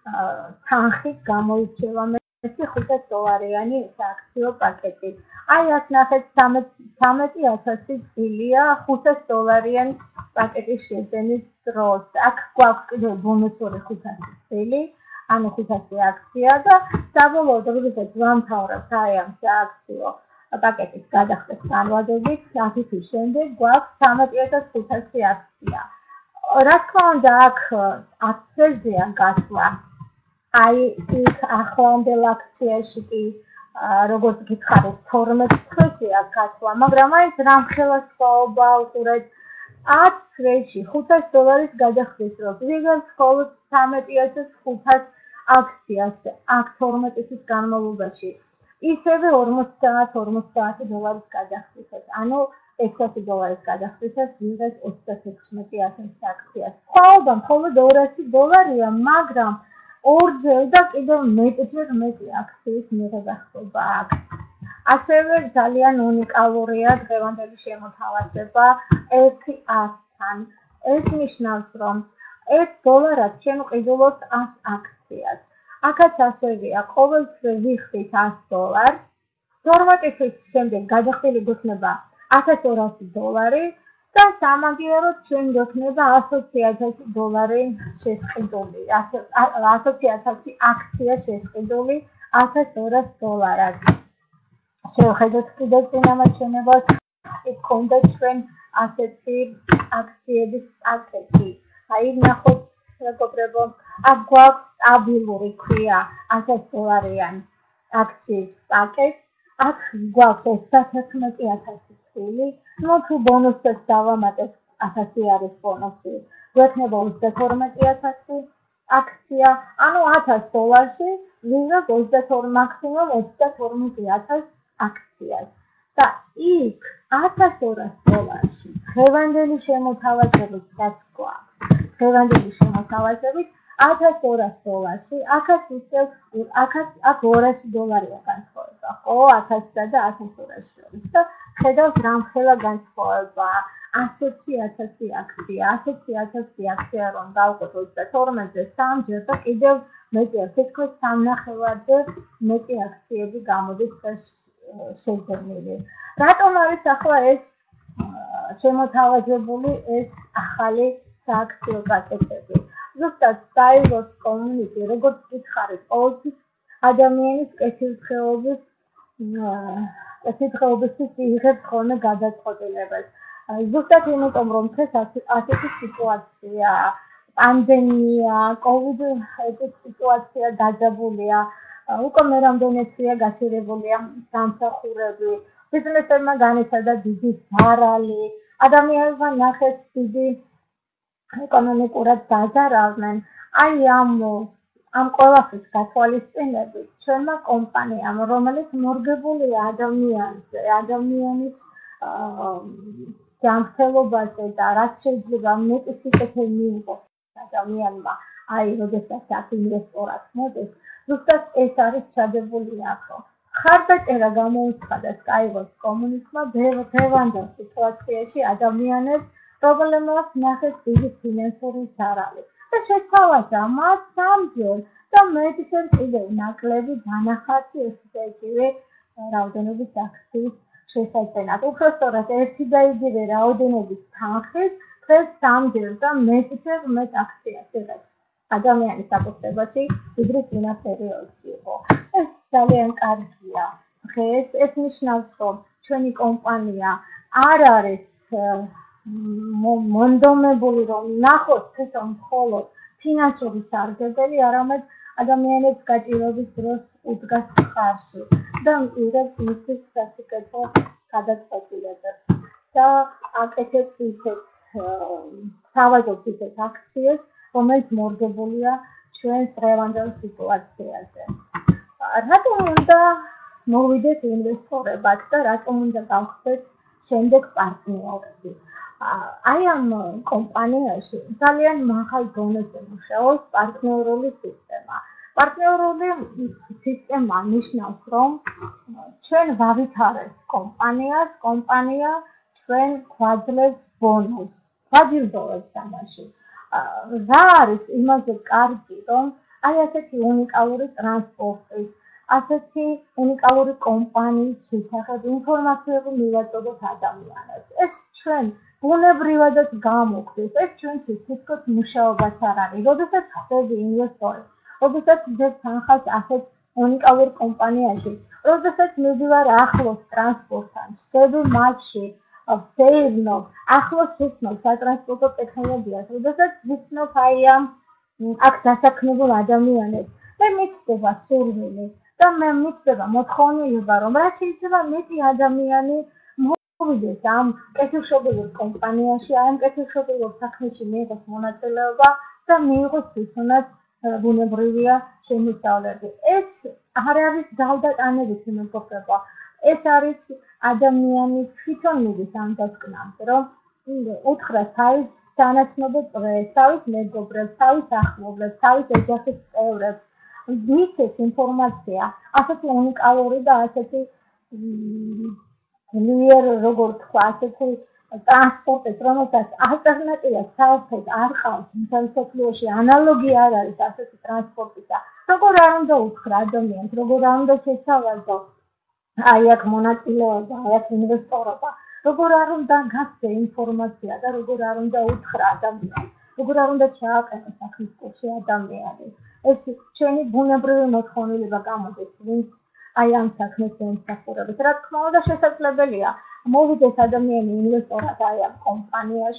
თანხით გამოირჩევა ერთი ხუთას დოლარიანი სააქციო პაკეტი. აი აქ ნახეთ ცამეტი ათასი წილია ხუთას დოლარიანი პაკეტის შეძენის დროს. აქ გვაქვს კიდევ ბონუსური ხუთასი წილი, ანუ ხუთასი აქცია და საბოლოოდ როდესაც ვამთავრებთ აი ამ სააქციო პაკეტის გადახდეს განვადებით, ათი თვის შემდეგ გვაქვს ცამეტი ათას ხუთასი აქცია. რა თქმა უნდა, აქ ათი წელზეა გასვლა. აი იქ ახლანდელ აქციაში კი როგორც გითხარით თორმეტ წელზეა გასვლა, მაგრამ აი რამხელა სხვაობა უყურეთ ათი წელში ხუთას დოლარის გადახდის დროს ვიღებს მხოლოდ ცამეტი ათას ხუთას აქციას აქ თორმეტი წლის განმავლობაში ისევე ორმოცდაათი ორმოცდაათი დოლარის გადახდისას, ანუ ექვსასი დოლარის გადახდისას ვიღებს ოცდათექვსმეტი ათასი აქციას. სხვაობა მხოლოდ ორასი დოლარია, მაგრამ ორჯერ და კიდევ მეტჯერ მეტი აქციის მიღება ხდება აქ. ასევე ძალიან უნიკალურია დღევანდელი შემოთავაზება ერთი ასთან. ეს ნიშნავს, რომ ერთ დოლარად ჩვენ ვყიდულობთ ას აქციას. აქაც ასევეა, ყოველ თვე ვიხდით ას დოლარს, თორმეტი თვის შემდეგ გადახდილი გვექნება ათას ორასი დოლარი და სამაგიეროდ ჩვენ გვექნება ათოცი ათასი დოლარი შესყიდული, ათოცი ათასი აქცია შესყიდული ათას ორას დოლარად. შევხედოთ კიდევ წინამაჩვენებლად, იქ ქონდა ჩვენ ასეთი აქციების პაკეტი, აი ნახოთ მეგობრებო, აქ გვაქვს სტაბილური ქვია ასეთ დოლარიანი აქციის პაკეტი, აქ გვაქვს ოცდათერთმეტი ათასი წილი, ну თუ ბონუსებს დავამატებთ, ათასი არის ბონუსი, გვექნება ოცდათორმეტი ათასი აქცია, ანუ ათას დოლარში ვიღებ ოცდათორი მაქსიმუმ ოცდათორმეტი ათას აქციას. და იქ ათას ორას დოლარში დღევანდელი შემოთავაზებით რაც გვაქვს. დღევანდელი შემოთავაზებით ათას ორას დოლარში, აქაც ისევ აქაც აქ ორასი დოლარია განსხვავება, ხო, ათასსა და ათას ორას შორის. და ხედავთ რამხელა განსხვავებაა. ასოცი ათასი აქცია, ასოცი ათასი აქცია რომ დავყოთ ოცდათორმეტზე სამჯერ და კიდევ მეტია, თითქოს სამნახევარჯერ მეტი აქციები გამოდის და შეძენილი. რატომ არის ახლა ეს შემოთავაზებული ეს ახალი სააქციო პაკეტები? ზუსტად საერთოდ კომუნიკი, როგორც გითხარით, ყოველთვის ადამიანის კეთილდღეობის კეთილდღეობისთვის იღებს ხოლმე გადაწყვეტილებას. ზუსტად იმიტომ, რომ დღეს ასეთი სიტუაცია, პანდემია, კოვიდ სიტუაცია დაძაბულია, უკვე მე რამდენი თვეა გაჩერებულია სამსახურები, ბიზნესებმა განიცადა დიდი ზარალი, ადამიანებმა ნახეს დიდი ეკონომიკურად დაზარავდნენ. აი ამ ამ ყველაფრის გათვალისწინებით ჩვენმა კომპანიამ, რომელიც მორგებულია ადამიანზე, ადამიანის ჯანმრთელობაზე და რაც შეიძლება მეტი სიკეთე მიიღოს ადამიანმა, აი როდესაც აქ ინვესტორად მოდის, ზუსტად ეს არის ჩადებული აქ. ხარდაჭერა გამოუცხადა Skyworks კომუნიკმა დღევანდელ სიტუაციაში ადამიანებს პრობლემას ნახეს დიდი ფინანსური ზარალი და შეთავაზა მათ სამჯერ და მეტჯერ კიდევ ნაკლები დანახარჯი ესეთი იგივე რაოდენობის აქციის შესაძენად. უფრო სწორად ერთი და იგივე რაოდენობის თანხით დღეს სამჯერ და მეტჯერ მეტ აქციას იღებს ადამიანის აკუთვნებაში, ვიდრე წინა პერიოდში იყო. ეს ძალიან კარგია. დღეს ეს ნიშნავს, რომ ჩვენი კომპანია არ არის მონდომებული, რომ ნახოთ თვითონ მხოლოდ ფინანსური სარგებელი, არამედ ადამიანებს გაჭირვების დროს უდგას მხარში და იღებს მისთვის სასიკეთო გადაწყვეტილებებს და აკეთებს ისეთ თავაზობს ისეთ აქციებს, რომელიც მორგებულია ჩვენს დღევანდელ სიტუაციაზე. რატომ უნდა მოვიდეთ ინვესტორებად და რატომ უნდა გავხდეთ შემდეგ პარტნიორები? აი ამ კომპანიაში ძალიან მაღალ დონეზე მუშაობს პარტნიორული სისტემა. პარტნიორული სისტემა ნიშნავს, რომ ჩვენ ვავითარებთ კომპანიას, კომპანია ჩვენ გვაძლევს ბონუსს, გვაჯილდოვებს ამაში. რა არის იმაზე კარგი, რომ აი ასეთი უნიკალური ტრანსპორტის, ასეთი უნიკალური კომპანიის შესახებ ინფორმაციები მივაწოდოთ ადამიანებს. ეს ჩვენ ბუნებრივადაც გამოგვდის, ეს ჩვენთვის თითქოს მუშაობაც არ არის. როდესაც ხდები ინვესტორი, როდესაც ვძებ თანხას ასეთ უნიკალურ კომპანიაში, როდესაც მივდივარ ახლოს ტრანსპორტთან, ხდები მასში, ვსეირნობ, ახლოს ვიცნობ სატრანსპორტო ტექნოლოგიას, როდესაც ვიცნობ აი ამ აქ დასაქმებულ ადამიანებს, მე მიცდება სურვილი და მე მიცდება მოთხოვნილება, რომ რაც შეიძლება მეტი ადამიანი მოვიდეს ამ კეთილშობილურ კომპანიაში, ამ კეთილშობილურ საქმეში მიიღოს მონაწილეობა და მიიღოს თვითონაც ბუნებრივია შემოსავლები. ეს არ არის ძალდატანებითი მეგობრებო. ეს არის ადამიანი თვითონ მიდის ამ დასკვნამდე, რომ უთხრა თავის სანაცნობო წრეს, თავის მეგობრებს, თავის ახლობლებს, თავის ოჯახის წევრებს, მიცეს ინფორმაცია, ასეთი უნიკალური და ასეთი ძლიერ, როგორ თქვა, ასეთი ტრანსპორტის, რომელსაც ალტერნატივა საერთოდ არ ყავს მსოფლიოში, ანალოგი არ არის ასეთი ტრანსპორტისა. როგორ არ უნდა უთხრა ადამიანს, როგორ არ უნდა შესთავაზო აი აქ მონაწილეობა, აი აქ ინვესტორობა, როგორ არ უნდა გასცე ინფორმაცია და როგორ არ უნდა უთხრა ადამიანს, როგორ არ უნდა ჩააყენოს საქმის კურსი ადამიანი. ეს ჩვენი ბუნებრივი მოთხოვნილება გამოდის, ვინც აი ამ საქმეს ემსახურებს. რა თქმა უნდა, შესაძლებელია მოვიდეს ადამიანი ინვესტორად აი ამ კომპანიაში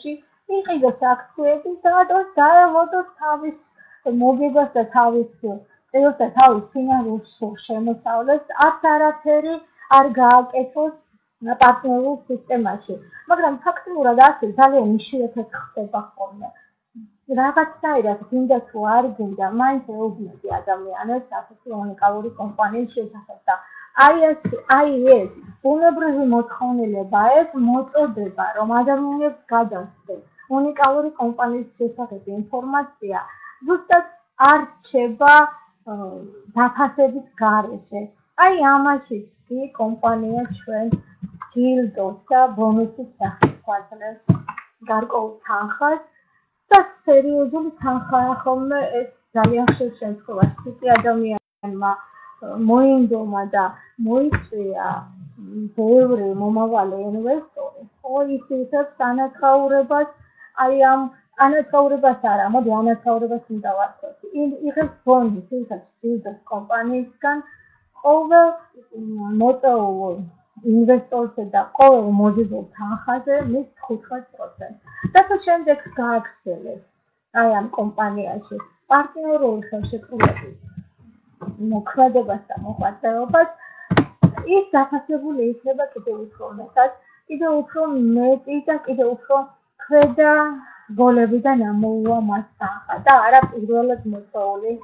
იყიდოს აქციები და დაევოდოთ თავის მოგებას და თავის წელს და თავის ფინანსურ შემოსავლეს, არც არაფერი არ გააკეთოს პარტნიორულ სისტემაში. მაგრამ ფაქტიურად ასე ძალიან იშვიათად ხდება ხოლმე. რაღაცნაირად გინდა თუ არ გინდა, მაინც ეუბნები ადამიანებს ასეთი უნიკალური კომპანიის შესახებ და აი ეს აი ეს ბუნებრივი მოთხოვნილება, ეს მოწოდება, რომ ადამიანებს გადასცენ უნიკალური კომპანიის შესახებ ინფორმაცია, ზუსტად არ რჩება დაფასების გარეშე. აი ამაშიც კი კომპანია ჩვენ ჯილდოს და ბონუსის სახით გვაძლევს გარკვეულ თანხას და სერიოზული თანხაა ხოლმე ეს ძალიან ხშირ შემთხვევაში თუკი ადამიანმა მოინდომა და მოიწვია ბევრი მომავალი ინვესტორი, ხო ის იცავს ანაცხოვრებას, აი ამ ანაცხოვრებას არა, მოდი ანაცხოვრებას უნდა ვარქვათ. იღებს ბონუსს, იცავს ჯილდოს კომპანიისგან ყოველ მოწვეულ ინვესტორზე და ყოველ მოზიდულ თანხაზე მის თხუთმეტ პროცენტს. და თუ შემდეგ გააგრძელებს აი ამ კომპანიაში პარტნიორული ხელშეკრულების მოქმედებას და მოღვაწეობას, ის დაფასებული იქნება კიდევ უფრო მეტად, კიდევ უფრო მეტი და კიდევ უფრო ქვედა როლებიდან ამოუვა მას თანხა და არა პირველად მოწვეული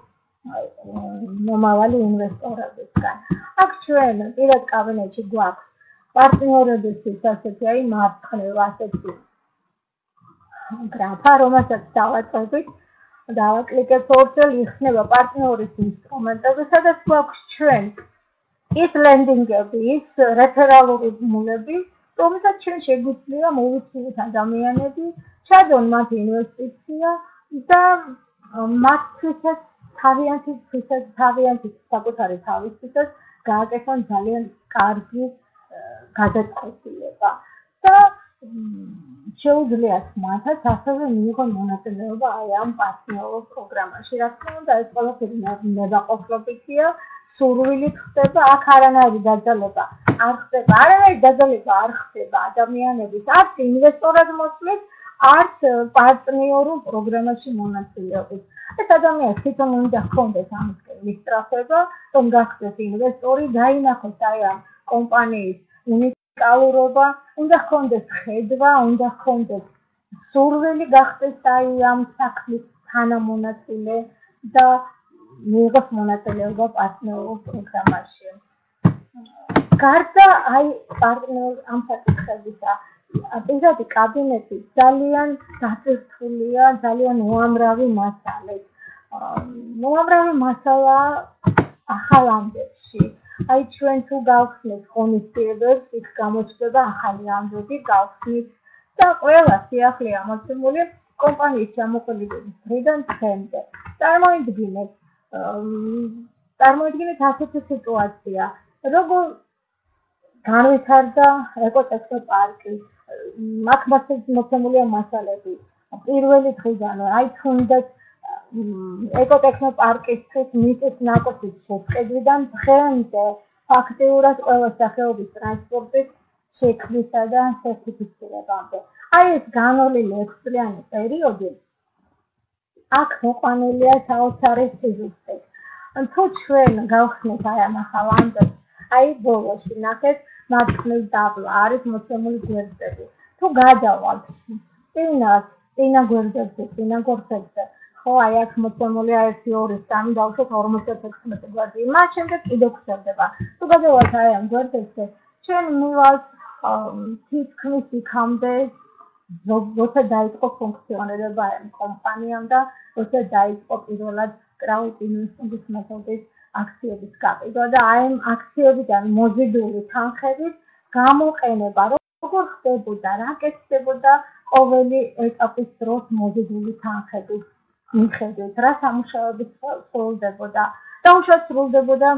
მომავალი ინვესტორებისგან. აქ ჩვენ პირად კაბინეტში გვაქვს პარტნიორებისთვის ასეთი აი მარცხნივ ასეთი გრაფა, რომელსაც დავაწევით, დავაკლიკებთ ორჯერ, იხსნება პარტნიორის ინსტრუმენტები, სადაც გვაქვს ჩვენ ის ლენდინგები, ის რეფერალური ბმულები, რომელსაც ჩვენ შეგვიძლია მოვიცილოთ ადამიანები, ჩადონ მათ ინვესტიცია და მათთვისაც თავიანთი თავიანთი საკუთარი თავისთვისაც გააკეთონ ძალიან კარგი გადაწყვეტილება და შეუძლიათ მათაც ასევე მიიღონ მონაწილეობა აი ამ პარტნიორულ პროგრამაში. რა თქმა უნდა, ეს ყველაფერი ნებაყოფლობითია, სურვილით ხდება, აქ არანაირი დაძალება არ ხდება, არანაირი დაძალება არ ხდება ადამიანების არც ინვესტორად მოსვლის, არც პარტნიორულ პროგრამაში მონაწილეობით. ეს ადამიანს თვითონ უნდა ჰქონდეს ამისკენ მისწრაფება, რომ გახდეს ინვესტორი, დაინახოს აი ამ კომპანიის უნიკალურობა, უნდა ჰქონდეს ხედვა, უნდა ჰქონდეს სურვილი გახდეს აი ამ საქმის თანამონაწილე და მიიღოს მონაწილეობა პარტნიორულ პროგრამაში. გარდა აი პარტნიორ ამ საკითხებისა, პირადი კაბინეტი ძალიან დაწესებულია, ძალიან უამრავი მასალით. უამრავი მასალა ახალ ამბებში. აი ჩვენ თუ გავხსნით ღონისძიებებს, იქ გამოჩნდება ახალი ამბები, გავხსნით და ყველა სიახლე ამოცემული კომპანიის ჩამოყალიბების დღიდან დღემდე. წარმოიდგინეთ, წარმოიდგინეთ ასეთი სიტუაცია, როგორ განვითარდა ეკოტექნოპარკი, აქ მოცემულია მასალები პირველი დღიდან, აი თუნდაც ეკოტექნოპარკისთვის მიწის ნაყოფის შესყიდვიდან დღემდე ფაქტიურად ყველა სახეობის ტრანსპორტის შექმნისა და სერტიფიცირებამდე. აი ეს განვლილი ექვსწლიანი პერიოდი აქ მოყვანილია საოცარი სიზუსტე. თუ ჩვენ გავხსნით აი ამ ახალ ამბებს, აი ბოლოში ნახეთ მარცხნივ დაბლა არის მოცემული გვერდები. თუ გადავალთ წინათ, წინა გვერდებზე, წინა გვერდებზე, ხო აი აქ მოცემულია ერთი, ორი, სამი, დავუშვათ ორმოცდაექვსი გვერდი. მას შემდეგ კიდევ გვერდება. თუ გადავალთ აი ამ გვერდებზე, ჩვენ მივალთ თითქმის იქამდე, როცა დაიწყო ფუნქციონირება ამ კომპანიამ და როცა დაიწყო პირველად კრაუდინვესტინგის მეთოდის აქციების გაყიდვა და აი ამ აქციებიდან მოზიდული თანხების გამოყენება როგორ ხდებოდა, რა კეთდებოდა ყოველი ეტაპის დროს მოზიდული თანხების მიხედვით, რა სამუშაოები სრულდებოდა. დაუშვათ სრულდებოდა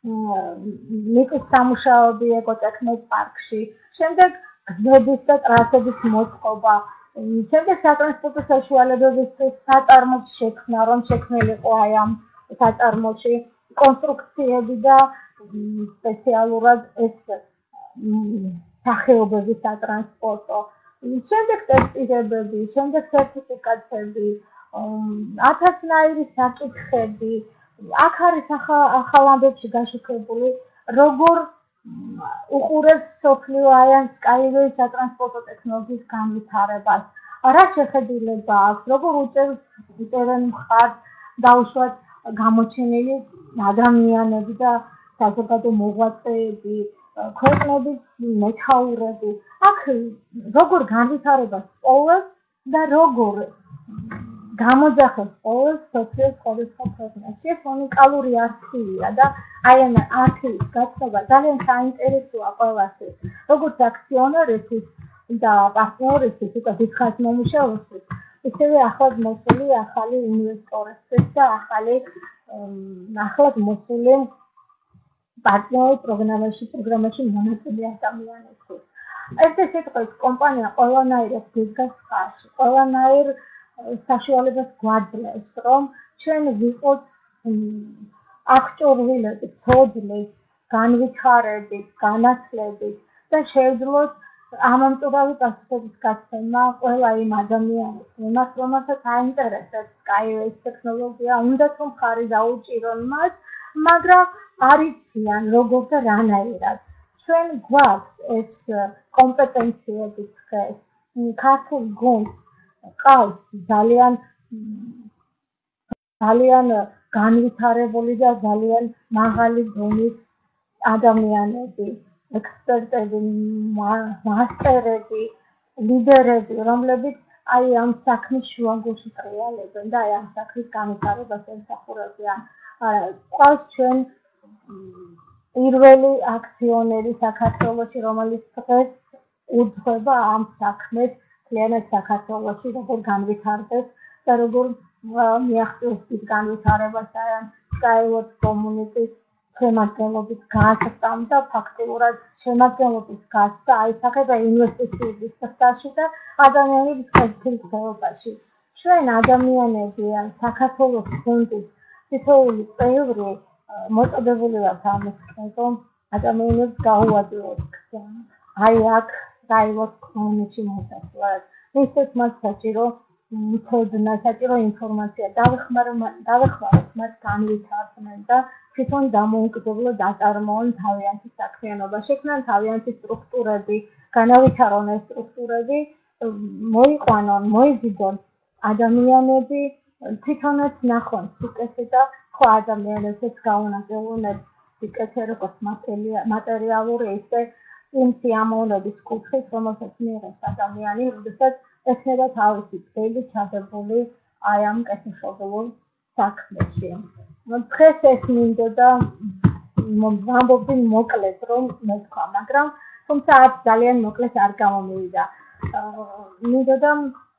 მიწის სამუშაოები ეკოტექნოპარკში, შემდეგ გზების და ტრასების მოწყობა, შემდეგ სატრანსპორტო საშუალებებისთვის საწარმოს შექმნა, რომ შექმნილიყო აი ამ საწარმოში კონსტრუქციები და სპეციალურად ეს სახეობები სატრანსპორტო, შემდეგ ტესტირებები, შემდეგ სერტიფიკატები, ათასნაირი საკითხები, აქ არის ახალ ამბებში გაშუქებული, როგორ უყურებს მსოფლიო აი ამ Skyway სატრანსპორტო ტექნოლოგიის განვითარებას, რა შეხედულება აქვს, როგორ უჭერენ მხარს დაუშვათ გამოჩენილი ადამიანები და საზოგადო მოღვაწეები, ქვეყნების მეთაურები, აქ როგორ განვითარებას პოვებს და როგორ გამოძახებს ყოველს მსოფლიოს სხვადასხვა ქვეყანაში. ეს უნიკალური არქივია და აი ამ არქივის გაცნობა ძალიან საინტერესოა ყველასთვის, როგორც აქციონერისთვის და პარტნიორისთვის, უკვე დიდხანს მომუშავეისთვის, ისევე ახლად მოსული ახალი ინვესტორებისთვის და ახალი ახლად მოსული პარტნიორ პროგრამაში პროგრამაში მონაწილე ადამიანებისთვის. ერთი სიტყვით, კომპანია ყველანაირად გიდგას ხარში, ყველანაირ საშუალებას გვაძლევს, რომ ჩვენ ვიყოთ აღჭურვილებით, ცოდნით, განვითარებით, განათლებით და შევძლოთ ამამტურავი პასუხების გაცემა ყველა იმ ადამიანებს, მიმართ, რომელსაც აინტერესებს Skyway ტექნოლოგია, უნდა თუ მხარი დაუჭირონ მას, მაგრამ არ იციან როგორ და რანაირად. ჩვენ გვაქვს ეს კომპეტენციები დღეს, ქართულ გუნდს ყავს ძალიან ძალიან განვითარებული და ძალიან მაღალი დონის ადამიანები, ექსპერტები, მასტერები, ლიდერები, რომლებიც აი ამ საქმის შუაგულში ტრიალებენ და აი ამ საქმის განვითარებას ემსახურებიან. ყავს ჩვენ პირველი აქციონერი საქართველოში, რომელიც დღეს უძღვება ამ საქმეს მთლიანად საქართველოში, როგორ განვითარდეს და როგორ მიაღწევს დიდ განვითარებას აი ამ Skyway community-ის შემადგენლობის გაზრდამ და ფაქტიურად შემადგენლობის გაზრდა აისახება ინვესტიციების სექტორში და ადამიანების კეთილ ხეობაში. ჩვენ ადამიანები ან საქართველოს გუნდის თითოეული წევრი მოწოდებული ვართ ამის რომ ადამიანებს გაუადვილოთ აი აქ Skyway community-ში მოსახლეად. ისეთ მათ საჭირო ცოდნა, საჭირო ინფორმაცია, დავეხმაროთ მათ განვითარდნენ და თვითონ დამოუკიდებლო დაწარმოონ თავიანთი საქმიანობა, შექმნან თავიანთი სტრუქტურები, განავითარონ ეს სტრუქტურები, მოიყვანონ, მოიზიდონ ადამიანები, თვითონაც ნახონ სიკეთე და სხვა ადამიანებსაც გაუნაწილონ სიკეთე როგორც მატერიალური, ისე იმ სიამოვნების კუთხით, რომელსაც მიიღებს ადამიანი, როდესაც ექნება თავისი წელი ჩადებული აი ამ კეთილშობილ საქმეში. დღეს ეს მინდოდა ვამბობდი მოკლედ რომ მეთქვა, მაგრამ თუმცა აქ ძალიან მოკლედ არ გამომივიდა. მინდოდა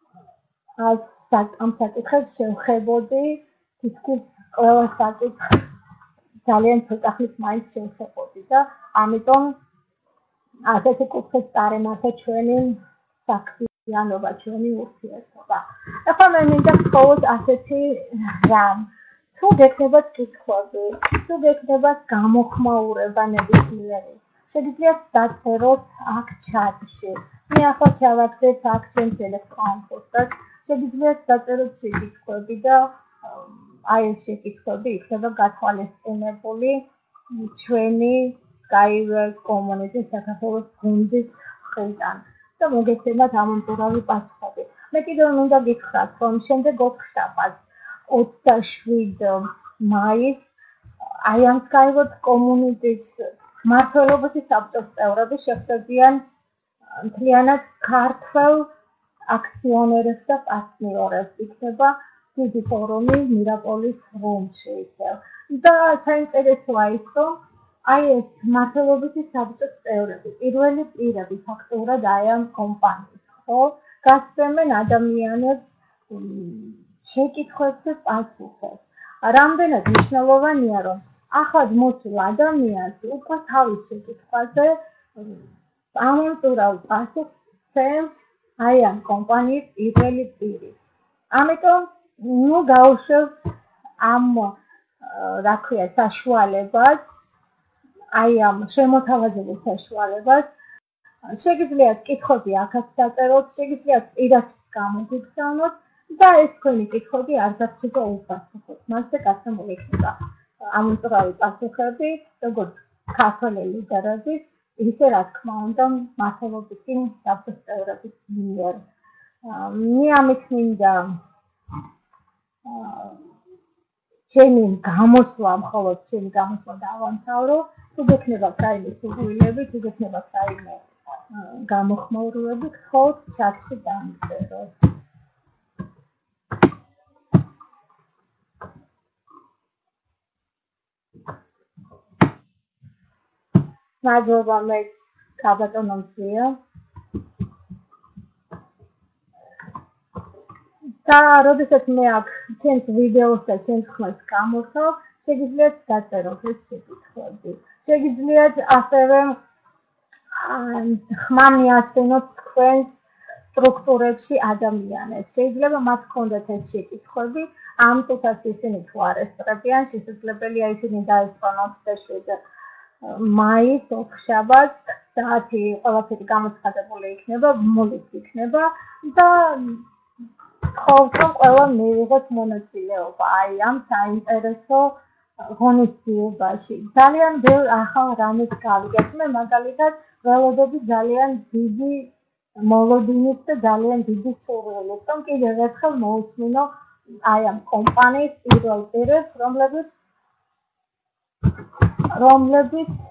ამ საკითხებს შევხედოდი, თითქმის ყველა საკითხს ძალიან ცოტა ხნით მაინც შევხედოდი და ამიტომ ასეთი კუთხით წარემართა ჩვენი საქმიანობა, ჩვენი ურთიერთობა. ახლა მე მინდა ვთხოვოთ ასეთი რამ. თუ გექნებათ კითხვები, თუ გექნებათ გამოხმაურება ნებისმიერი, შეგიძლიათ დაწეროთ აქ ჩატში. მე ახლა ჩავაგდებ აქ ჩემს ელექტრონულ პოსტას, შეგიძლიათ დაწეროთ შეკითხვები და აი ეს შეკითხვები იქნება გათვალისწინებული ჩვენი Skyway community საქართველოს გუნდის მხრიდან და მოგეცემათ ამომტურავი პასუხები. მე კიდევ მინდა გითხრათ, რომ შემდეგ ოთხშაბათს ოცდაშვიდი მაისს აი ამ Skyway community-ის მმართველობითი საბჭოს წევრები შეხვდებიან მთლიანად ქართველ აქციონერებს და პარტნიორებს. იქნება დიდი ფორუმი მირაპოლის რომში ისევ. და საინტერესოა ის, რომ აი ეს მმართველობითი საბჭოს წევრები, პირველი პირები ფაქტობრივად აი ამ კომპანიის, ხო, გასცემენ ადამიანებს შეკითხვებზე პასუხებს. რამდენად მნიშვნელოვანია, რომ ახლად მოსულ ადამიანს უკვე თავის შეკითხვაზე ამომწურავ პასუხს სცემს აი ამ კომპანიის პირველი პირი. ამიტომ ნუ გაუშვებთ ამ რა ქვია საშუალებას, აი ამ შემოთავაზებულ საშუალებას შეგიძლიათ კითხვები აქაც დაწეროთ, შეგიძლიათ პირადად გამოგიგზავნოთ და ეს თქვენი კითხვები არ დარჩება უპასუხოდ. მასზე გასამული იქნება ამოწურავი პასუხები, როგორც ქართველი ლიდერების, ისე რა თქმა უნდა, მართლობითი საბჭოს წევრების მიერ. მე ამით მინდა ჩემი გამოსვლა, მხოლოდ ჩემი გამოსვლა დავამთავრო. თუ გექნებათ რაიმე სურვილები, თუ გექნებათ რაიმე გამოხმაურებები, გთხოვთ ჩატში დამწეროთ. მადლობა მე ქაბატონო მზია. და როდესაც მე აქ ჩემს ვიდეოს და ჩემს ხმას გამორთავ, შეგიძლიათ დაწეროთ ეს შეკითხვები. შეგიძლიათ ასევე ხმა მიაცნოთ თქვენს სტრუქტურებში ადამიანებს. შეიძლება მათ ჰქონდეთ ეს შეკითხვები, ამ წუთას ისინი თუ არ ესწრებიან, შესაძლებელია ისინი დაესწრონ ოცდაშვიდ მაისს, ოთხშაბათს, საათი ყველაფერი გამოცხადებული იქნება, მოლიც იქნება და გთხოვთ, რომ ყველა მიიღოთ მონაწილეობა აი ამ საინტერესო ღონისძიებაში. ძალიან ბევრ ახალ რამეს გავიგეთ. მე მაგალითად ველოდები ძალიან დიდი მოლოდინით და ძალიან დიდი სურვილით, რომ კიდევ ერთხელ მოусმინო აი ამ კომპანიის პირველ პირებს, რომლებიც რომლებიც